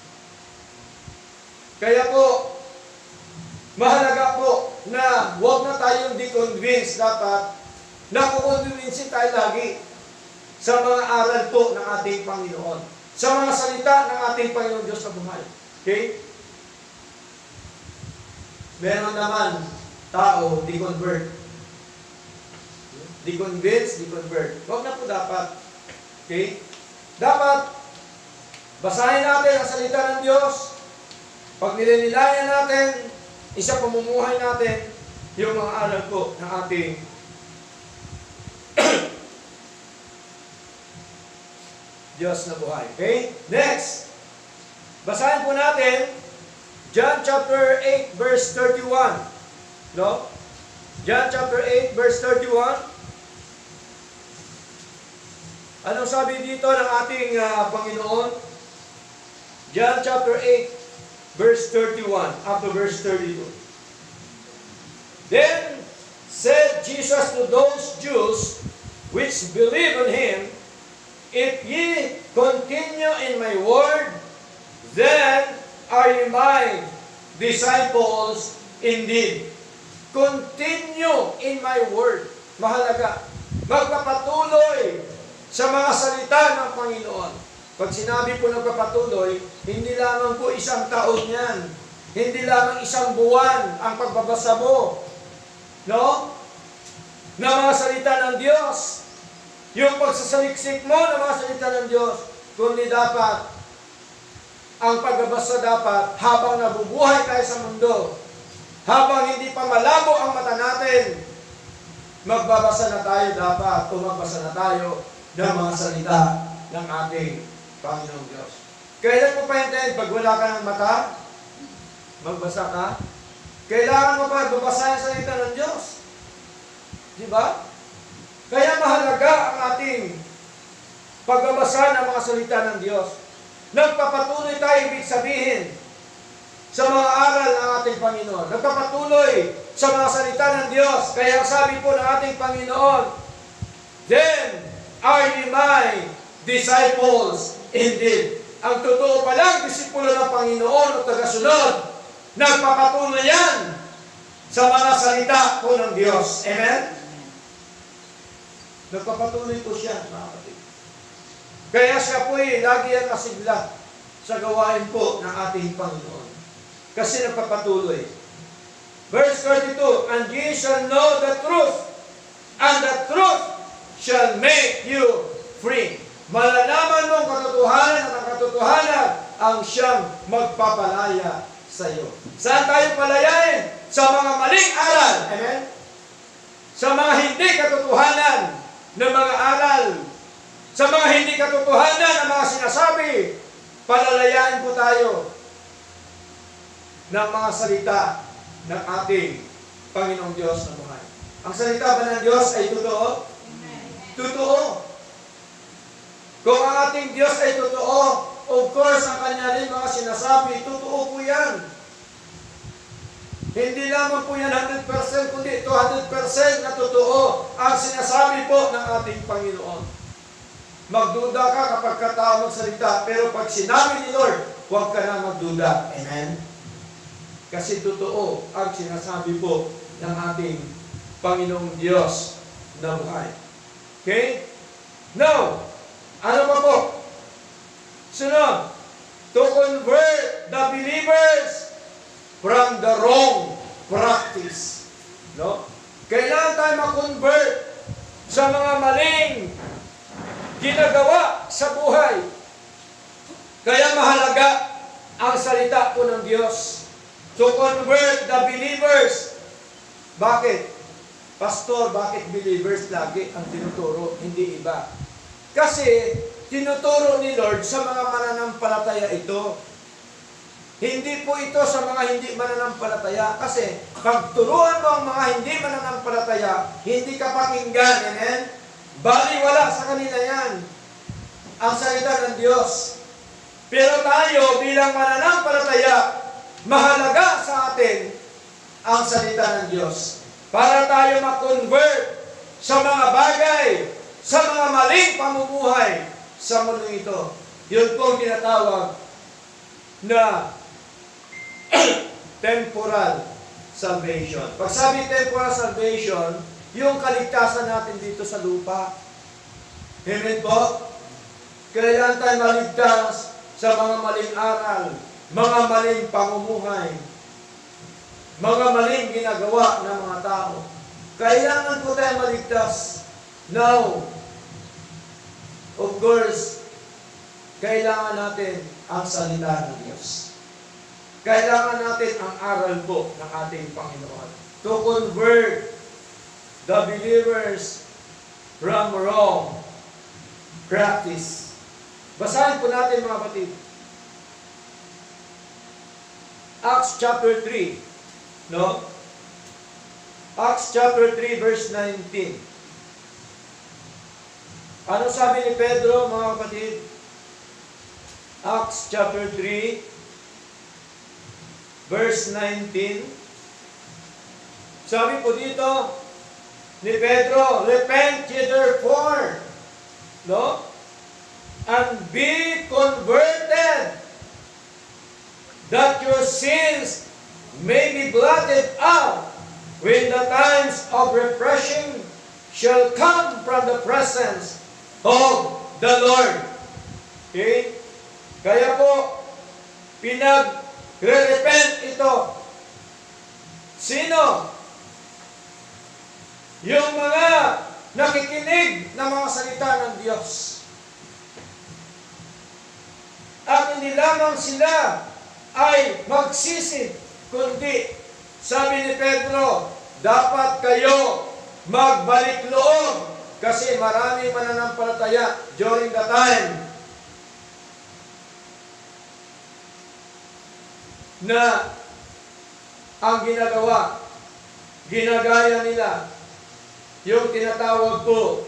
Kaya po, mahalaga po na huwag na tayong de-convince. Dapat nakukonvince tayo lagi sa mga aral po ng ating Panginoon. Sa mga salita ng ating Panginoon Diyos na buhay. Okay? Meron naman tao, de-convert. De-convince, de-convert. Huwag na po dapat. Okay? Dapat, basahin natin ang salita ng Diyos. Pag nilinilayan natin, isa pamumuhay natin, yung mga aral po ng ating Diyos na buhay. Okay? Next. Basahin po natin John chapter 8 verse 31. No? John chapter 8 verse 31. Anong sabi dito ng ating Panginoon? John chapter 8 verse 31 up to verse 32. Then said Jesus to those Jews which believe on him, if ye continue in my word, then are ye my disciples indeed. Continue in my word. Mahalaga. Magpapatuloy sa mga salita ng Panginoon. Pag sinabi po nagpapatuloy, hindi lamang po isang taon yan. Hindi lamang isang buwan ang pagbabasa mo. No? Na mga salita ng Diyos. Yung pagsasaliksik mo ng mga salita ng Diyos, kundi dapat, ang pagbabasa dapat habang nabubuhay tayo sa mundo, habang hindi pa malabo ang mata natin, magbabasa na tayo dapat, o magbasa na tayo ng mga salita ng ating Panginoong Diyos. Kailan mo pa hintayin pag wala ka ng mata? Magbasa ka? Kailangan mo pa babasa ang salita ng Diyos. Di ba? Kaya mahalaga ang ating pagbabasa ng mga salita ng Diyos. Nagpapatuloy tayo, ibig sabihin, sa mga aral ng ating Panginoon. Nagpapatuloy sa mga salita ng Diyos. Kaya sabi po ng ating Panginoon, then are ye my disciples indeed. Ang totoo palang disipulo ng Panginoon o tagasunod, nagpapatuloy yan sa mga salita po ng Diyos. Amen? Nagpapatuloy po siya, mga kapatid. Kaya siya po lagi ang kasigla sa gawain po ng ating Panginoon. Kasi nagpapatuloy. Verse 32, and ye shall know the truth, and the truth shall make you free. Malalaman mo ang katotohanan at ang katotohanan ang siyang magpapalaya sa iyo. Saan tayo palayain? Sa mga maling aral. Amen? Sa mga hindi katotohanan ng mga aral. Sa mga hindi katotohanan ng mga sinasabi palalayain po tayo ng mga salita ng ating Panginoong Diyos na buhay. Ang salita ba ng Diyos ay totoo? Totoo. Kung ang ating Diyos ay totoo, of course, ang Kanya rin mga sinasabi, totoo po yan. Hindi lamang po yan 100%, kundi 200% na totoo ang sinasabi po ng ating Panginoon. Magduda ka kapag katao magsalita, pero pag sinabi ni Lord, huwag ka na magduda. Amen? Kasi totoo ang sinasabi po ng ating Panginoong Diyos na buhay. Okay? Now, ano pa po? Sunod, to convert the believers from the wrong practice. No? Kailangan tayo ma-convert sa mga maling ginagawa sa buhay. Kaya mahalaga ang salita po ng Diyos. To convert the believers. Bakit? Pastor, bakit believers lagi ang tinuturo, hindi iba? Kasi tinuturo ni Lord sa mga mananampalataya ito. Hindi po ito sa mga hindi mananampalataya. Kasi pagturuan mo ang mga hindi mananampalataya, hindi ka pakinggan. Amen? Baliwala sa kanila yan ang salita ng Diyos. Pero tayo bilang mananampalataya, mahalaga sa atin ang salita ng Diyos para tayo ma-convert sa mga bagay, sa mga maling pamumuhay sa mundo ito. Yun po ang tinatawag na temporal salvation. Pag sabi temporal salvation, yung kaligtasan natin dito sa lupa. Amen po? Kailangan tayo maligtas sa mga maling aral, mga maling pamumuhay, mga maling ginagawa ng mga tao. Kailangan po tayo maligtas. Now, of course, kailangan natin ang salita ng Diyos. Kailangan natin ang aral po ng ating Panginoon to convert the believers from wrong practice. Basahin po natin mga kapatid. Acts chapter 3. No? Acts chapter 3 verse 19. Ano sabi ni Pedro, mga kapatid? Acts chapter 3 verse 19. Sabi po dito ni Pedro, repent ye therefore, no? And be converted, that your sins may be blotted out when the times of refreshing shall come from the presence of the Lord. Okay? Kaya po, pinag-repent ito. Sino? Yung mga nakikinig ng mga salita ng Diyos. At hindi lamang sila ay magsisi, kundi, sabi ni Pedro, dapat kayo magbalik loob kasi maraming mananampalataya during the time na ang ginagawa, ginagaya nila yung tinatawag po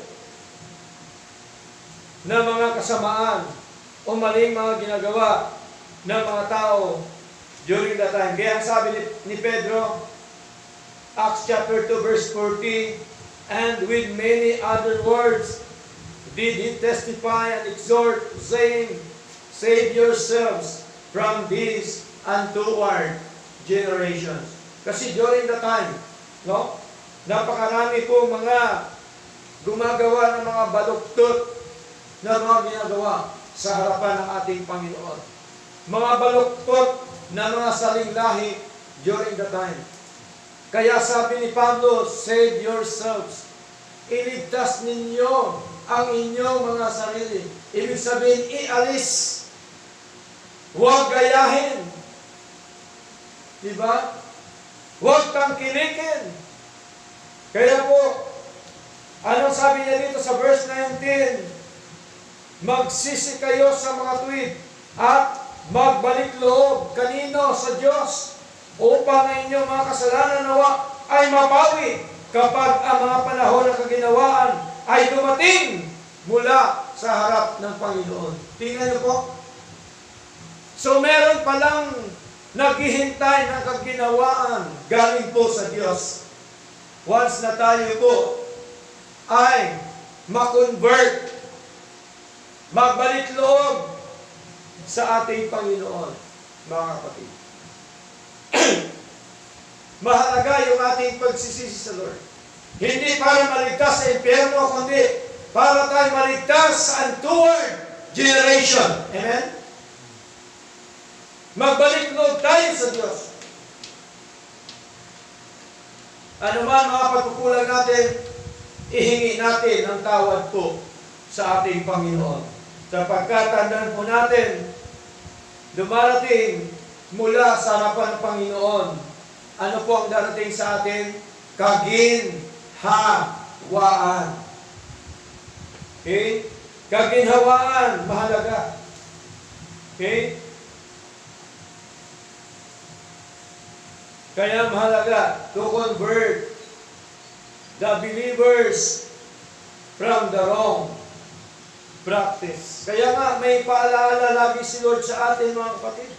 na mga kasamaan o maling mga ginagawa ng mga tao during that time. Kaya ang sabi ni Pedro, Acts chapter 2 verse 40, and with many other words did he testify and exhort, saying, save yourselves from these untoward generations. Kasi during the time, no, napakarami po mga gumagawa ng mga baluktot na mga ginagawa sa harapan ng ating Panginoon. Mga baluktot na mga saling lahi during the time. Kaya sabi ni Pablo, save yourselves. Iligtas ninyo ang inyong mga sarili. Ibig sabihin, ialis. Huwag gayahin. Diba? Huwag tangkilikin. Kaya po, anong sabi niya dito sa verse 19? Magsisi kayo sa mga tuwid at magbalik loob kanino sa Diyos upang ang inyong mga kasalanan nawa ay mapawi kapag ang mga panahon ng kaginawaan ay dumating mula sa harap ng Panginoon. Tingnan niyo po. So meron palang naghihintay ng kaginawaan galing po sa Diyos. Once na tayo po ay makonvert, magbalik loob sa ating Panginoon, mga kapatid. Mahalaga yung ating pagsisisi sa Lord. Hindi para maligtas sa impyerno, kundi para tayo maligtas sa untoward generation. Amen? Magbalik loob tayo sa Diyos. Ano man mga pagkukulang natin, ihingi natin ang tawad po sa ating Panginoon. Sapagkat tandaan po natin, dumarating mula sa harapan ng Panginoon. Ano po ang darating sa atin? Kaginhawaan. Okay? Kaginhawaan, mahalaga. Okay? Kaya mahalaga to convert the believers from the wrong practice. Kaya nga, may paalaala lagi si Lord sa atin, mga kapatid.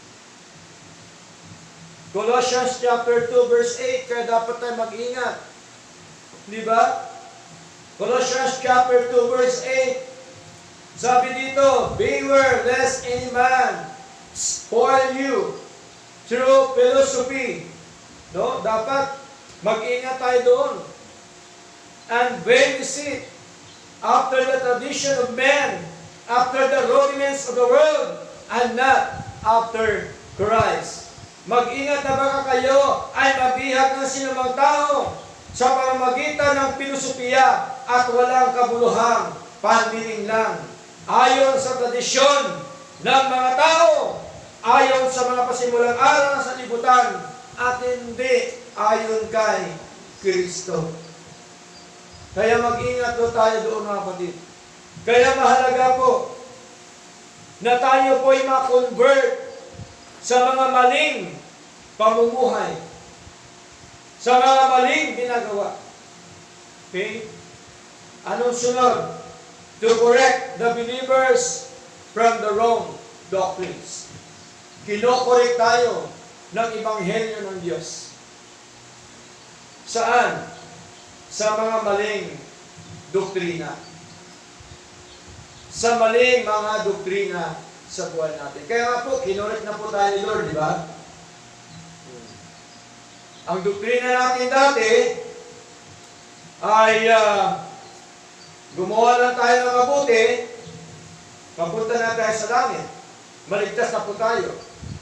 Colossians chapter 2 verse 8, kaya dapat tayo mag-ingat. Di ba? Colossians chapter 2 verse 8, sabi dito, beware lest any man spoil you through philosophy. No? Dapat mag-ingat tayo doon. And vain deceit, after the tradition of men, after the rudiments of the world, and not after Christ. Mag-ingat na baka kayo ay mabihag ng sinumang tao sa pamamagitan ng pilosopiya at walang kabuluhang panlilinlang. Ayon sa tradisyon ng mga tao, ayon sa mga pasimulang aral sa libutan, at hindi ayon kay Kristo. Kaya mag-ingat po tayo doon, mga kapatid. Kaya mahalaga po na tayo po ay ma-convert sa mga maling pamumuhay, sa mga maling ginagawa. Okay? Anong sunod? To correct the believers from the wrong doctrines. Kinokorek tayo ng Ebanghelyo ng Diyos. Saan? Sa mga maling doktrina. Sa maling mga doktrina sa buhay natin. Kaya nga po, kinorek na po tayo ni Lord, di ba? Ang doktrina natin dati ay gumawa lang tayo ng mabuti, papunta na tayo sa langit. Maligtas na po tayo.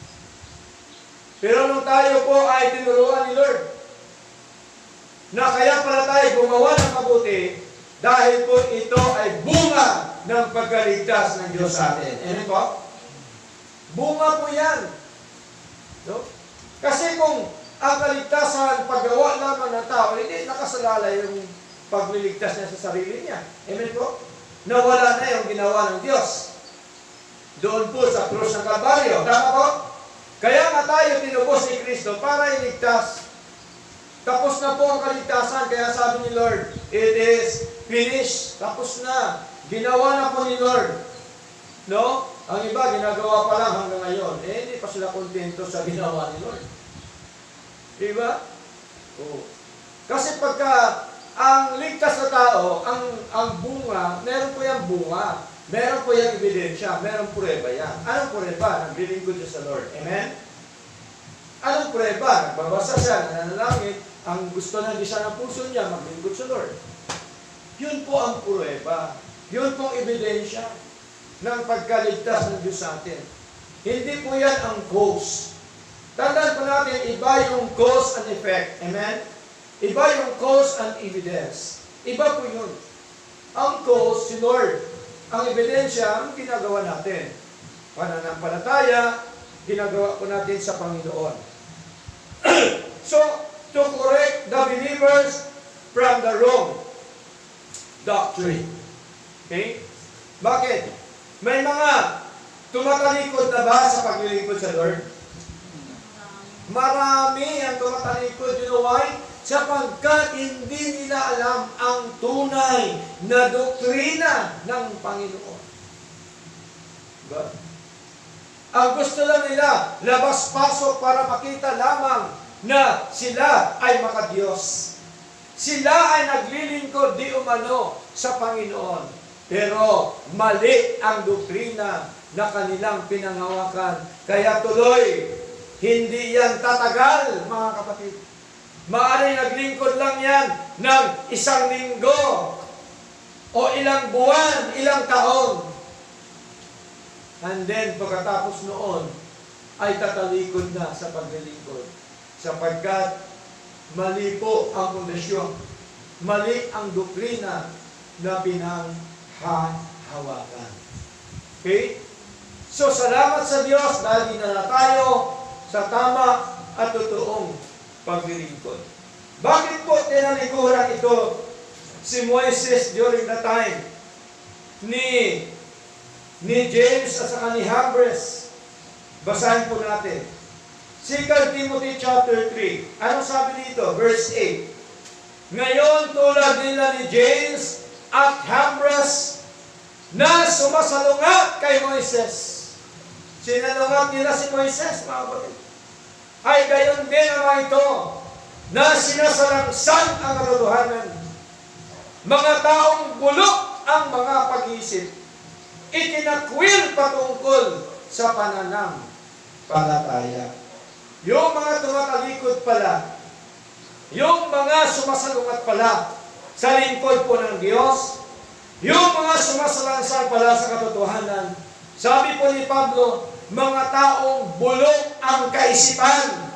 Pero nung tayo po ay tinuruan ni Lord, na kaya pala tayo gumawa ng mabuti, dahil po ito ay bunga ng pagkaligtas ng Diyos sa atin. Amen po? Bunga po yan. No? Kasi kung ang kaligtasan, paggawa lamang ng tao, hindi nakasalalay yung pagliligtas niya sa sarili niya. Amen po? Nawala na yung ginawa ng Diyos. Doon po sa krus ng Kalbaryo. Tama po? Kaya nga tayo tinubos ni Kristo para iligtas. Tapos na po ang kaligtasan. Kaya sabi ni Lord, it is finished. Tapos na. Ginawa na po ni Lord. No? Ang iba, ginagawa pa lang hanggang ngayon. Hindi pa sila kontento sa ginawa ni Lord. Diba? Oo. Kasi pagka ang ligtas na tao, ang bunga, meron po yung bunga. Meron po yung ebidensya. Meron prueba yan. Anong prueba? Naglilingkod siya sa Lord. Amen? Anong prueba? Nagbabasa siya, nananalangin. Ang gusto na di siya ng puso niya, maglingkod sa Lord. Yun po ang prueba. Yun pong ebidensya ng pagkaligtas ng Diyos sa atin. Hindi po yan ang cause. Tandaan po natin, iba yung cause and effect. Amen? Iba yung cause and evidence. Iba po yun. Ang cause, si Lord. Ang ebidensya, ang ginagawa natin. Pananampalataya, ginagawa po natin sa Panginoon. So, to correct the believers from the wrong doctrine. Okay? Bakit? May mga Tumatalikod na ba sa paglilingkod sa Lord? Marami ang tumatalikod. You know why? Sapagkat hindi nila alam ang tunay na doktrina ng Panginoon. Diba? Ang gusto lang nila, labas-pasok para makita lamang na sila ay makadiyos. Sila ay naglilingkod di umano sa Panginoon. Pero mali ang doktrina na kanilang pinanghawakan. Kaya tuloy, hindi yan tatagal, mga kapatid. Maaaring naglingkod lang yan ng 1 linggo o ilang buwan, ilang taon. And then, pagkatapos noon, ay tatalikod na sa paglilingkod. Sapagkat mali po ang pundasyon. Mali ang doktrina na pinanghahawakan. Okay? So, salamat sa Diyos dahil dinala tayo sa tama at totoong paglilingkod. Bakit po tinalikuran ito si Moises during the time ni James at saka ni Jambres? Basahin po natin. 2 Timothy chapter 3. Anong sabi dito? Verse 8. Ngayon tulad nila ni James at Jambres na sumasalungat kay Moises. Sinalungat nila si Moises, mga kapatid. Ay gayon din ang mga ito na sinasalangsan ang katotohanan. Mga taong bulok ang mga pag-iisip. Itinakwil patungkol sa pananampalataya. Yung mga tumatalikod pala, yung mga sumasalungat pala sa lingkod po ng Diyos, yung mga sumasalangsan pala sa katotohanan, sabi po ni Pablo, mga taong bulok ang kaisipan.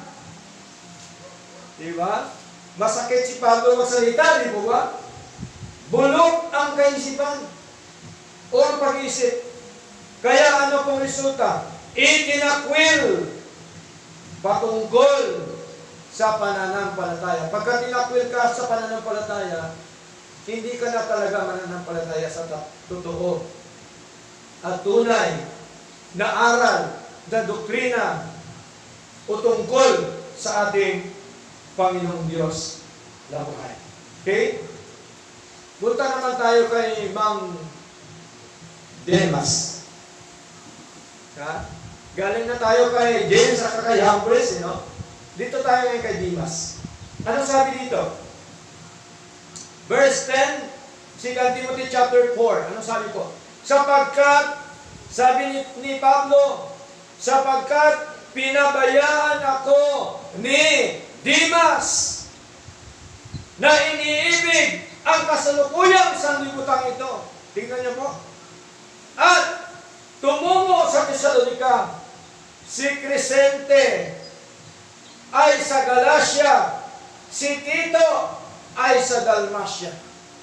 Diba? Masakit si Pablo magsalita, di ba? Bulok ang kaisipan o ang pag-isip. Kaya ano pong resulta? Itinakwil patungkol sa pananampalataya. Pagka tinakwil ka sa pananampalataya, hindi ka na talaga mananampalataya sa totoo at tunay na aral, na doktrina o tungkol sa ating Panginoong Diyos na buhay. Okay? Punta naman tayo kay Mang Demas. Ha? Galing na tayo kay James at kay Jambres, Dito tayo ngayon kay Demas. Anong sabi dito? Verse 10, 2 Timothy chapter 4. Anong sabi po? Sapagkat, sabi ni Pablo, sapagkat pinabayaan ako ni Demas na iniibig ang kasalukuyang sanlibutan ito. Tingnan niyo po. At tumungo sa Tesalonica, si Crescente ay sa Galacia, si Tito ay sa Dalmacia.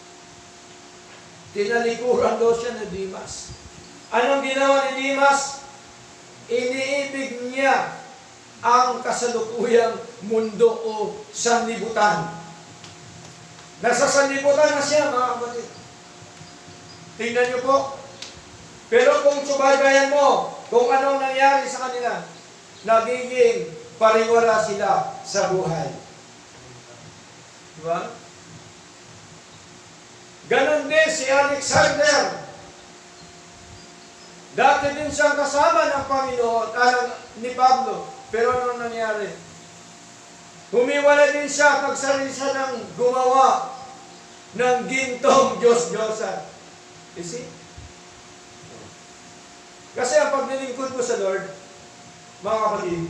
Tinalikuran daw siya ni Demas. Anong ginawa ni Demas? Iniibig niya ang kasalukuyang mundo o sanlibutan. Nasa sanlibutan na siya, mga kapatid. Tingnan niyo po. Pero kung subaybayan mo kung anong nangyari sa kanila, nagiging pariwara sila sa buhay. Diba? Ganon din si Alexander. Dati din siyang kasama ng Panginoon, ni Pablo. Pero anong nangyari? Humiwala din siya at nagsarili siya ng gumawa ng gintong Diyos-Diyosan. You see? Kasi ang paglilingkod mo sa Lord, mga kapatid,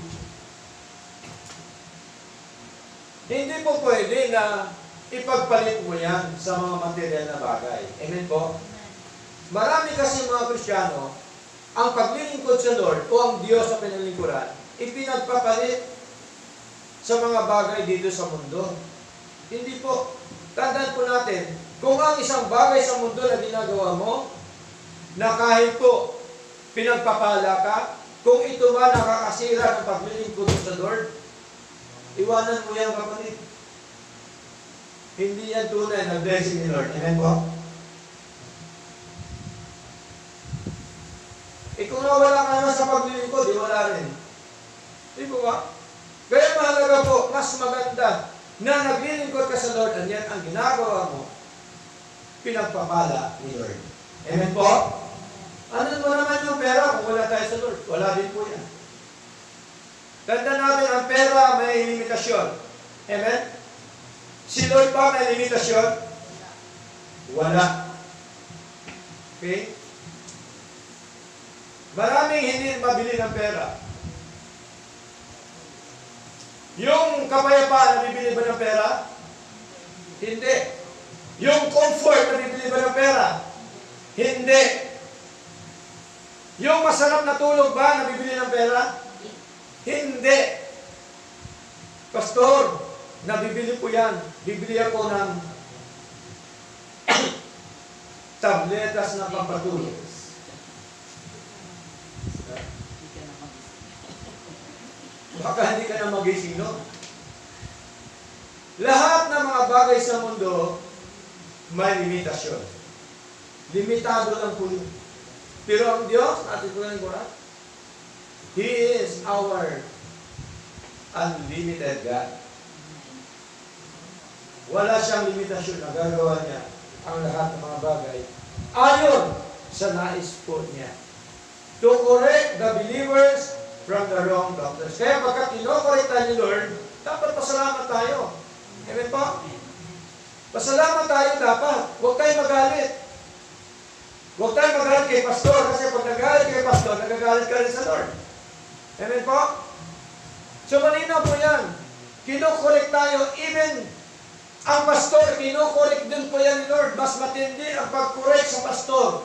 hindi po pwede na ipagpalit mo yan sa mga material na bagay. Amen po? Marami kasi mga Kristiyano, ang paglilingkod sa Lord o ang Diyos sa pinalingkuran, ipinagpapalit sa mga bagay dito sa mundo. Hindi po. Tandaan po natin, kung ang isang bagay sa mundo na ginagawa mo, na kahit po pinagpapala ka, kung ito ba nakakasira ng paglilingkod mo sa Lord, iwanan mo yan, kapatid. Hindi yan tunay na blessing ni Lord. Amen po? Kung mawawala ka naman sa paglilingkod, di wala rin. Di ba ba? Kaya mahalaga po, mas maganda na naglilingkod ka sa Lord, at yan ang ginagawa mo, pinagpapala ni Lord. Amen po? Ano mo naman yung pera kung wala tayo sa Lord? Wala din po yan. Tanda natin, ang pera may limitasyon. Amen? Si Lord ba may limitasyon? Wala. Okay? Maraming hindi mabili ng pera. Yung kapayapaan, nabibili ba ng pera? Hindi. Yung comfort, nabibili ba ng pera? Hindi. Yung masarap na tulog ba, nabibili ng pera? Hindi. Pastor, nabibili po yan. Bibili ako ng tabletas na pampatulog. Baka hindi ka na magising, no? Lahat ng mga bagay sa mundo may limitasyon. Limitado lang po yun. Pero ang Diyos, natin po yung Quran, He is our unlimited God. Wala siyang limitasyon na gagawa niya ang lahat ng mga bagay ayon sa nais po niya. To correct the believers from the wrong doctrines. Kaya pagka kinokorek tayo ni Lord, dapat pasalamat tayo. Amen po? Pasalamat tayo dapat. Huwag tayo magalit. Huwag tayo magalit kay pastor, kasi pag nagalit kay pastor, nagagalit ka rin sa Lord. Amen po? So malinaw po yan. Kinokorek tayo, even ang pastor, kinokorek din po yan ni Lord. Mas matindi ang pagkorek sa pastor.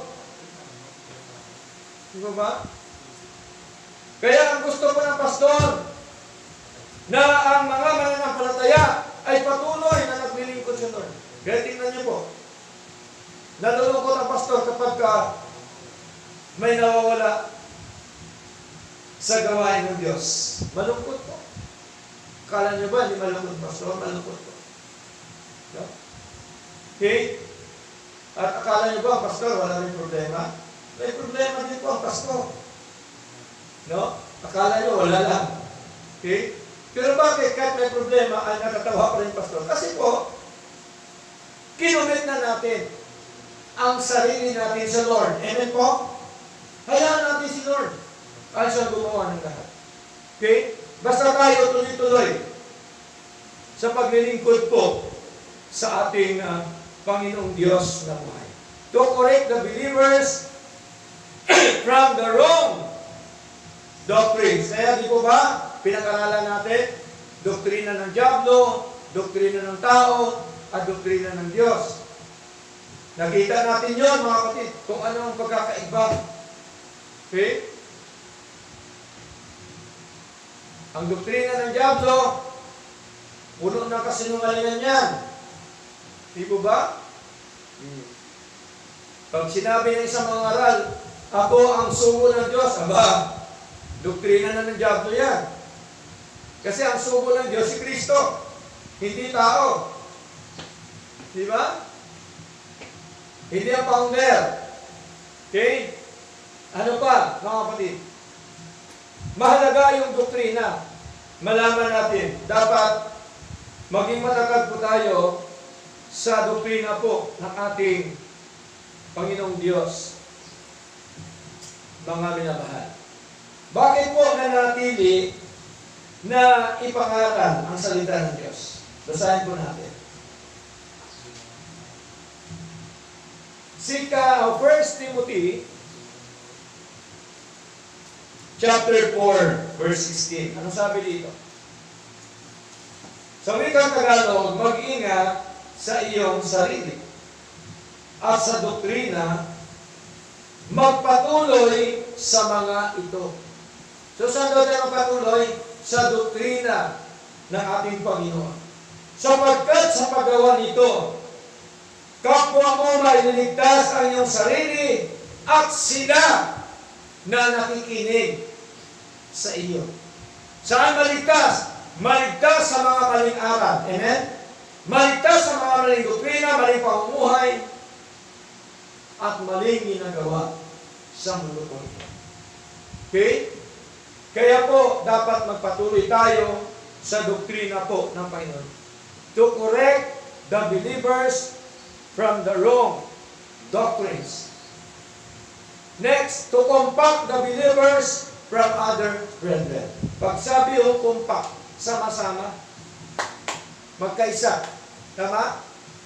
Di ba? Kaya ang gusto po ng pastor na ang mga mananampalataya ay patuloy na naglilingkod sa Lord. Kaya tingnan niyo po, nalulungkot ang pastor kapag may nawawala sa gawain ng Diyos. Malungkot po. Kala niyo ba hindi malungkot pastor? Malungkot po. No? Okay? At akala niyo ba pastor wala rin problema? May problema din po ang pastor. No? Akala nyo, wala lang. Okay? Pero bakit kahit may problema ay natatawa pa rin pastor? Kasi po, kinumit na natin ang sarili natin sa Lord. Amen po? Hayaan natin si Lord. Ay siya gumawa ng lahat. Okay? Basta tayo tuloy-tuloy sa paglilingkod po sa ating Panginoong Diyos na buhay. To correct the believers from the wrong doctrines. Kaya di po ba, pinag-aralan natin, doktrina ng diablo, doktrina ng tao, at doktrina ng Diyos. Nakita natin yun, mga kapatid, kung ano ang pagkakaiba. Okay? Ang doktrina ng diablo, puno ng kasinungalingan yan. Di po ba? Pag sinabi ng isang mangaral, ako ang sugo ng Diyos, aba, doktrina na ng diablo yan. Kasi ang sugo ng Diyos si Kristo, hindi tao. Di ba? Hindi ang founder. Okay? Ano pa, mga kapatid? Mahalaga yung doktrina. Malaman natin, dapat maging matatag po tayo sa doktrina po ng ating Panginoong Diyos. Mga minamahal. Bakit po nanatili na ipangaral ang salita ng Diyos? Basahin po natin. 1 Timothy chapter 4, verse 16. Anong sabi dito? Sa wikang Tagalog, mag-ingat sa iyong sarili at sa doktrina, magpatuloy sa mga ito. So, saan daw tayo magpatuloy? Sa doktrina ng ating Panginoon. Sapagkat sa paggawa nito, kapwa mo maililigtas ang iyong sarili at sila na nakikinig sa iyo. Saan maligtas? Maligtas sa mga maling aral. Amen? Maligtas sa mga maling doktrina, maling pamumuhay, at maling ginagawa sa mundo ko ito. Okay? Kaya po, dapat magpatuloy tayo sa doktrina po ng Panginoon. To correct the believers from the wrong doctrines. Next, to compact the believers from other brethren. Pag sabi o compact, sama-sama, magkaisa. Tama?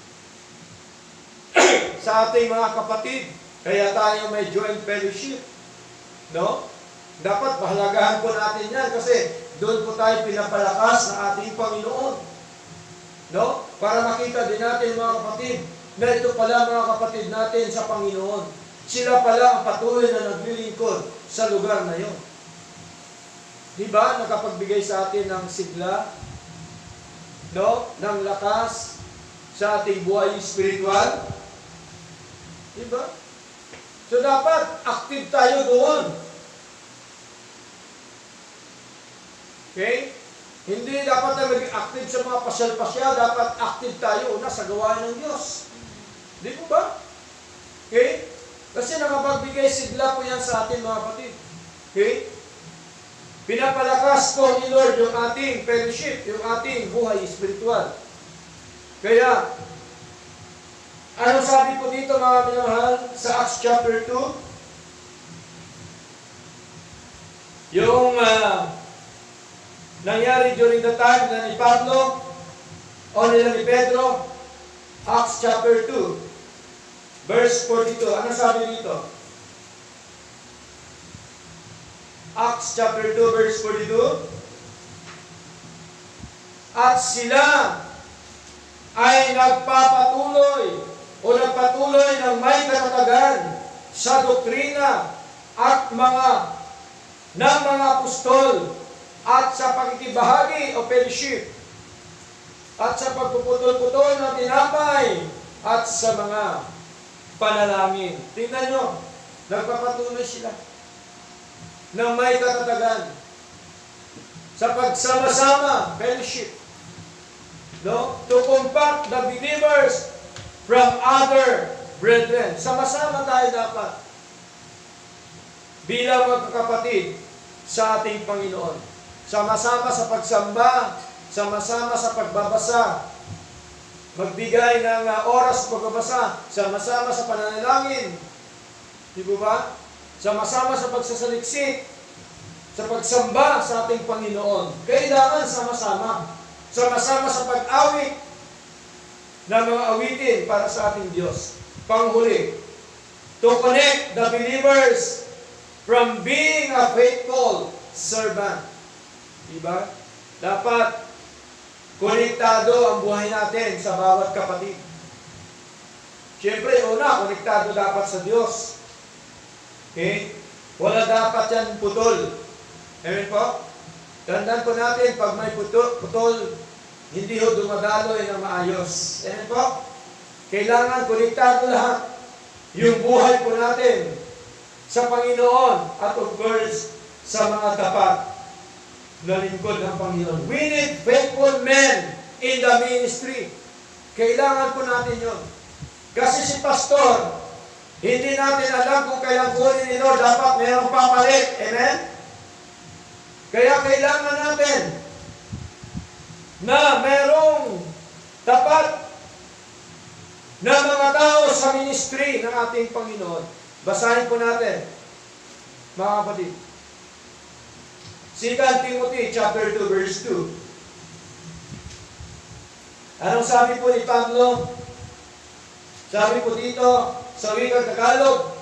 Sa ating mga kapatid, kaya tayo may joint fellowship. No? Dapat pahalagahan po natin yan kasi doon po tayo pinapalakas ng ating Panginoon. No? Para makita din natin mga kapatid na ito pala mga kapatid natin sa Panginoon. Sila pala ang patuloy na naglilingkod sa lugar na yon. Diba? Nakapagbigay sa atin ng sigla, no? Ng lakas sa ating buhay spiritual. Diba? So dapat active tayo doon. Okay? Hindi dapat na maging active sa mga pasyal-pasyal. Dapat active tayo una sa gawain ng Diyos. Di po ba? Okay? Kasi nakapagbigay sigla po yan sa atin mga kapatid. Okay? Pinapalakas po ni Lord yung ating fellowship, yung ating buhay spiritual. Kaya, ano sabi po dito mga minamahal sa Acts chapter 2? Yung nangyari during the time na ni Pablo o nila ni Pedro, Acts chapter 2, verse 42. Ano sabi dito? Acts chapter 2, verse 42. At sila ay nagpapatuloy o nagpatuloy ng may katatagan sa doktrina at ng mga apostol at sa pakikibahagi o fellowship at sa pagpuputol-putol ng tinapay at sa mga panalangin. Tingnan nyo, nagpapatuloy sila ng may katatagan sa pagsama-sama, fellowship, no? To compact the believers from other brethren. Sama-sama tayo dapat bilang magkakapatid sa ating Panginoon. Sama-sama sa pagsamba, sama-sama sa pagbabasa, magbigay ng oras sa pagbabasa, sama-sama sa pananalangin. Di ba? Sama-sama sa pagsasaliksik, sa pagsamba sa ating Panginoon. Kailangan sama-sama. Sama-sama sa pag-awit ng mga awitin para sa ating Diyos. Panghuli, to connect the believers from being a faithful servant. Diba? Dapat konektado ang buhay natin sa bawat kapatid. Siyempre, una, konektado dapat sa Diyos. Okay? Wala dapat yan putol. Amen po? Tandaan po natin, pag may putol, hindi ho dumadaloy na maayos. Amen po? Kailangan konektado lahat. Yung buhay po natin sa Panginoon at of course, sa mga tapat na lingkod ng Panginoon. We need faithful men in the ministry. Kailangan po natin yun. Kasi si pastor, hindi natin alam kung kailan kunin ni Lord. Dapat mayroong papalit. Amen? Kaya kailangan natin na mayroong tapat na mga tao sa ministry ng ating Panginoon. Basahin po natin, mga kapatid. 2 Timothy chapter 2 verse 2. Anong sabi po ni Pablo? Sabi po dito sa wikang Tagalog,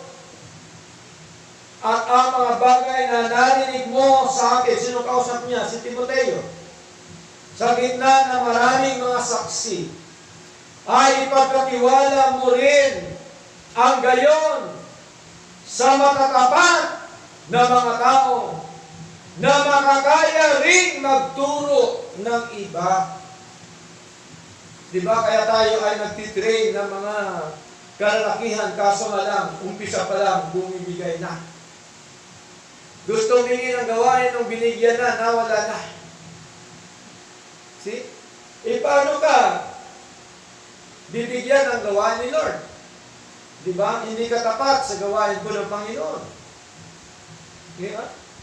at ang mga bagay na narinig mo sa akin, sino kausap niya? Si Timoteo. Sa gitna ng maraming mga saksi, ay ipagkatiwala mo rin ang gayon sa matatapat na mga tao na makakaya ring magturo ng iba. Diba? Kaya tayo ay nagtitrain ng mga kalalakihan, kaso nga lang, umpisa pa lang, bumibigay na. Gustong hingin ang gawain nung binigyan na, nawala na. See? Paano ka bibigyan ang gawain ni Lord? Diba? Hindi ka tapat sa gawain po ng Panginoon. Diba?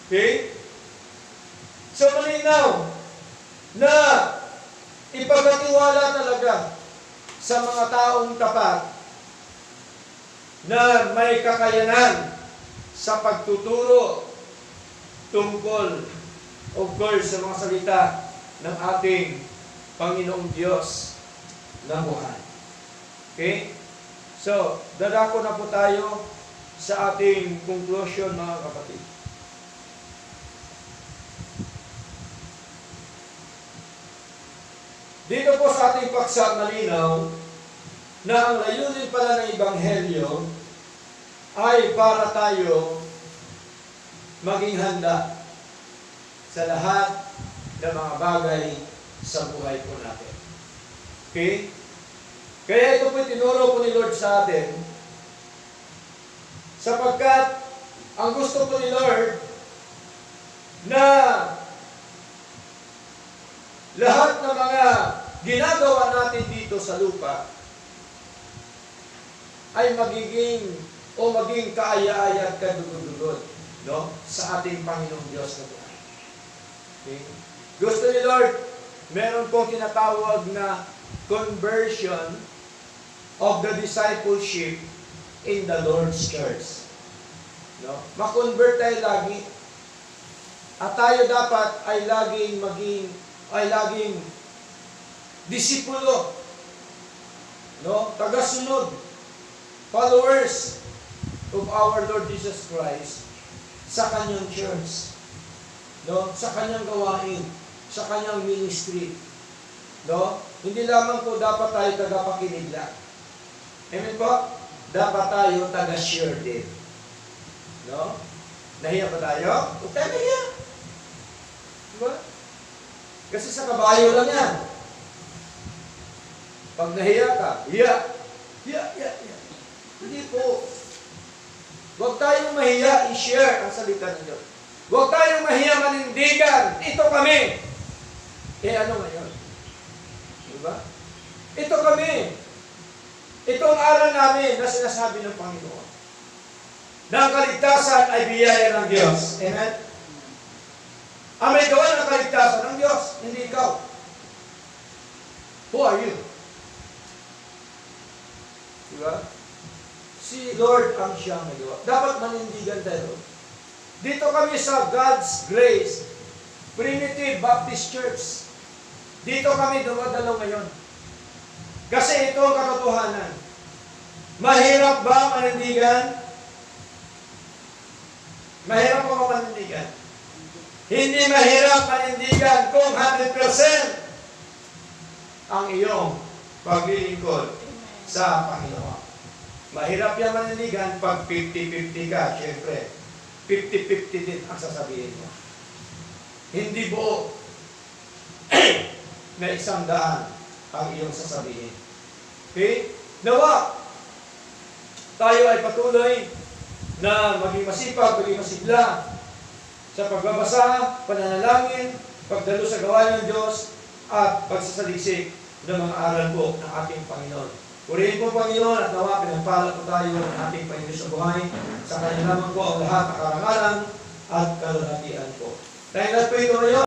Okay? So, malinaw na ipagkatiwala talaga sa mga taong tapat na may kakayanan sa pagtuturo tungkol, of course, sa mga salita ng ating Panginoong Diyos na buhay. Okay? So, dadako na po tayo sa ating conclusion, mga kapatid. Dito po sa ating paksa, malinaw na ang layunin pala ng Ebanghelyo ay para tayo maging handa sa lahat ng mga bagay sa buhay po natin. Okay? Kaya ito po tinuro po ni Lord sa atin sapagkat ang gusto po ni Lord na lahat ng mga ginagawa natin dito sa lupa ay maging kaaya-aya at kadugod-dugod, no? Sa ating Panginoong Diyos na buhay. Okay? Gusto ni Lord, meron pong tinatawag na conversion of the discipleship in the Lord's Church. No? Ma-convert tayo lagi. At tayo dapat ay laging disipulo. No? Tagasunod. Followers of our Lord Jesus Christ sa kanyang church. No? Sa kanyang gawain, sa kanyang ministry. No? Hindi lamang po dapat tayo tagapakinig lang. Amen po? Dapat tayo taga-share din. No? Nahiya ba tayo? Huwag tayo nahiya. Diba? Kasi sa kabayo lang yan. Pag nahiya ka, hiya. Hindi po. Huwag tayong mahiya i-share ang salita ng Diyos. Huwag tayong mahiya manindigan. Ito kami. Ano ngayon? Diba? Ito kami. Ito ang aral namin na sinasabi ng Panginoon. Na ang kaligtasan ay biyaya ng Diyos. Amen? Ang may gawa ng kaligtasan ng Diyos, hindi ikaw. Who are you? Diba? Si Lord ang siyang may gawa. Dapat manindigan tayo. Dito kami sa God's Grace Primitive Baptist Church. Dito kami dumadalaw ngayon. Kasi ito ang katotohanan. Mahirap ba manindigan? Mahirap ba manindigan? Hindi mahirap manindigan kung 100% ang iyong paglilingkod sa Panginoon. Mahirap yan manindigan pag 50-50 ka, syempre. 50-50 din ang sasabihin mo. Hindi buo na 100 ang iyong sasabihin. Okay? Nawa, tayo ay patuloy na maging masipag, maging masigla sa pagbabasa, pananalangin, pagdalo sa gawain ng Diyos, at pagsasaliksik ng mga aral po ng ating Panginoon. Purihin po Panginoon at nawa, pinagpala po tayo ng ating Panginoon sa buhay. Sa Kanya lamang po ang lahat ng karangalan at kalulatian po. Dahil lahat po ito ngayon,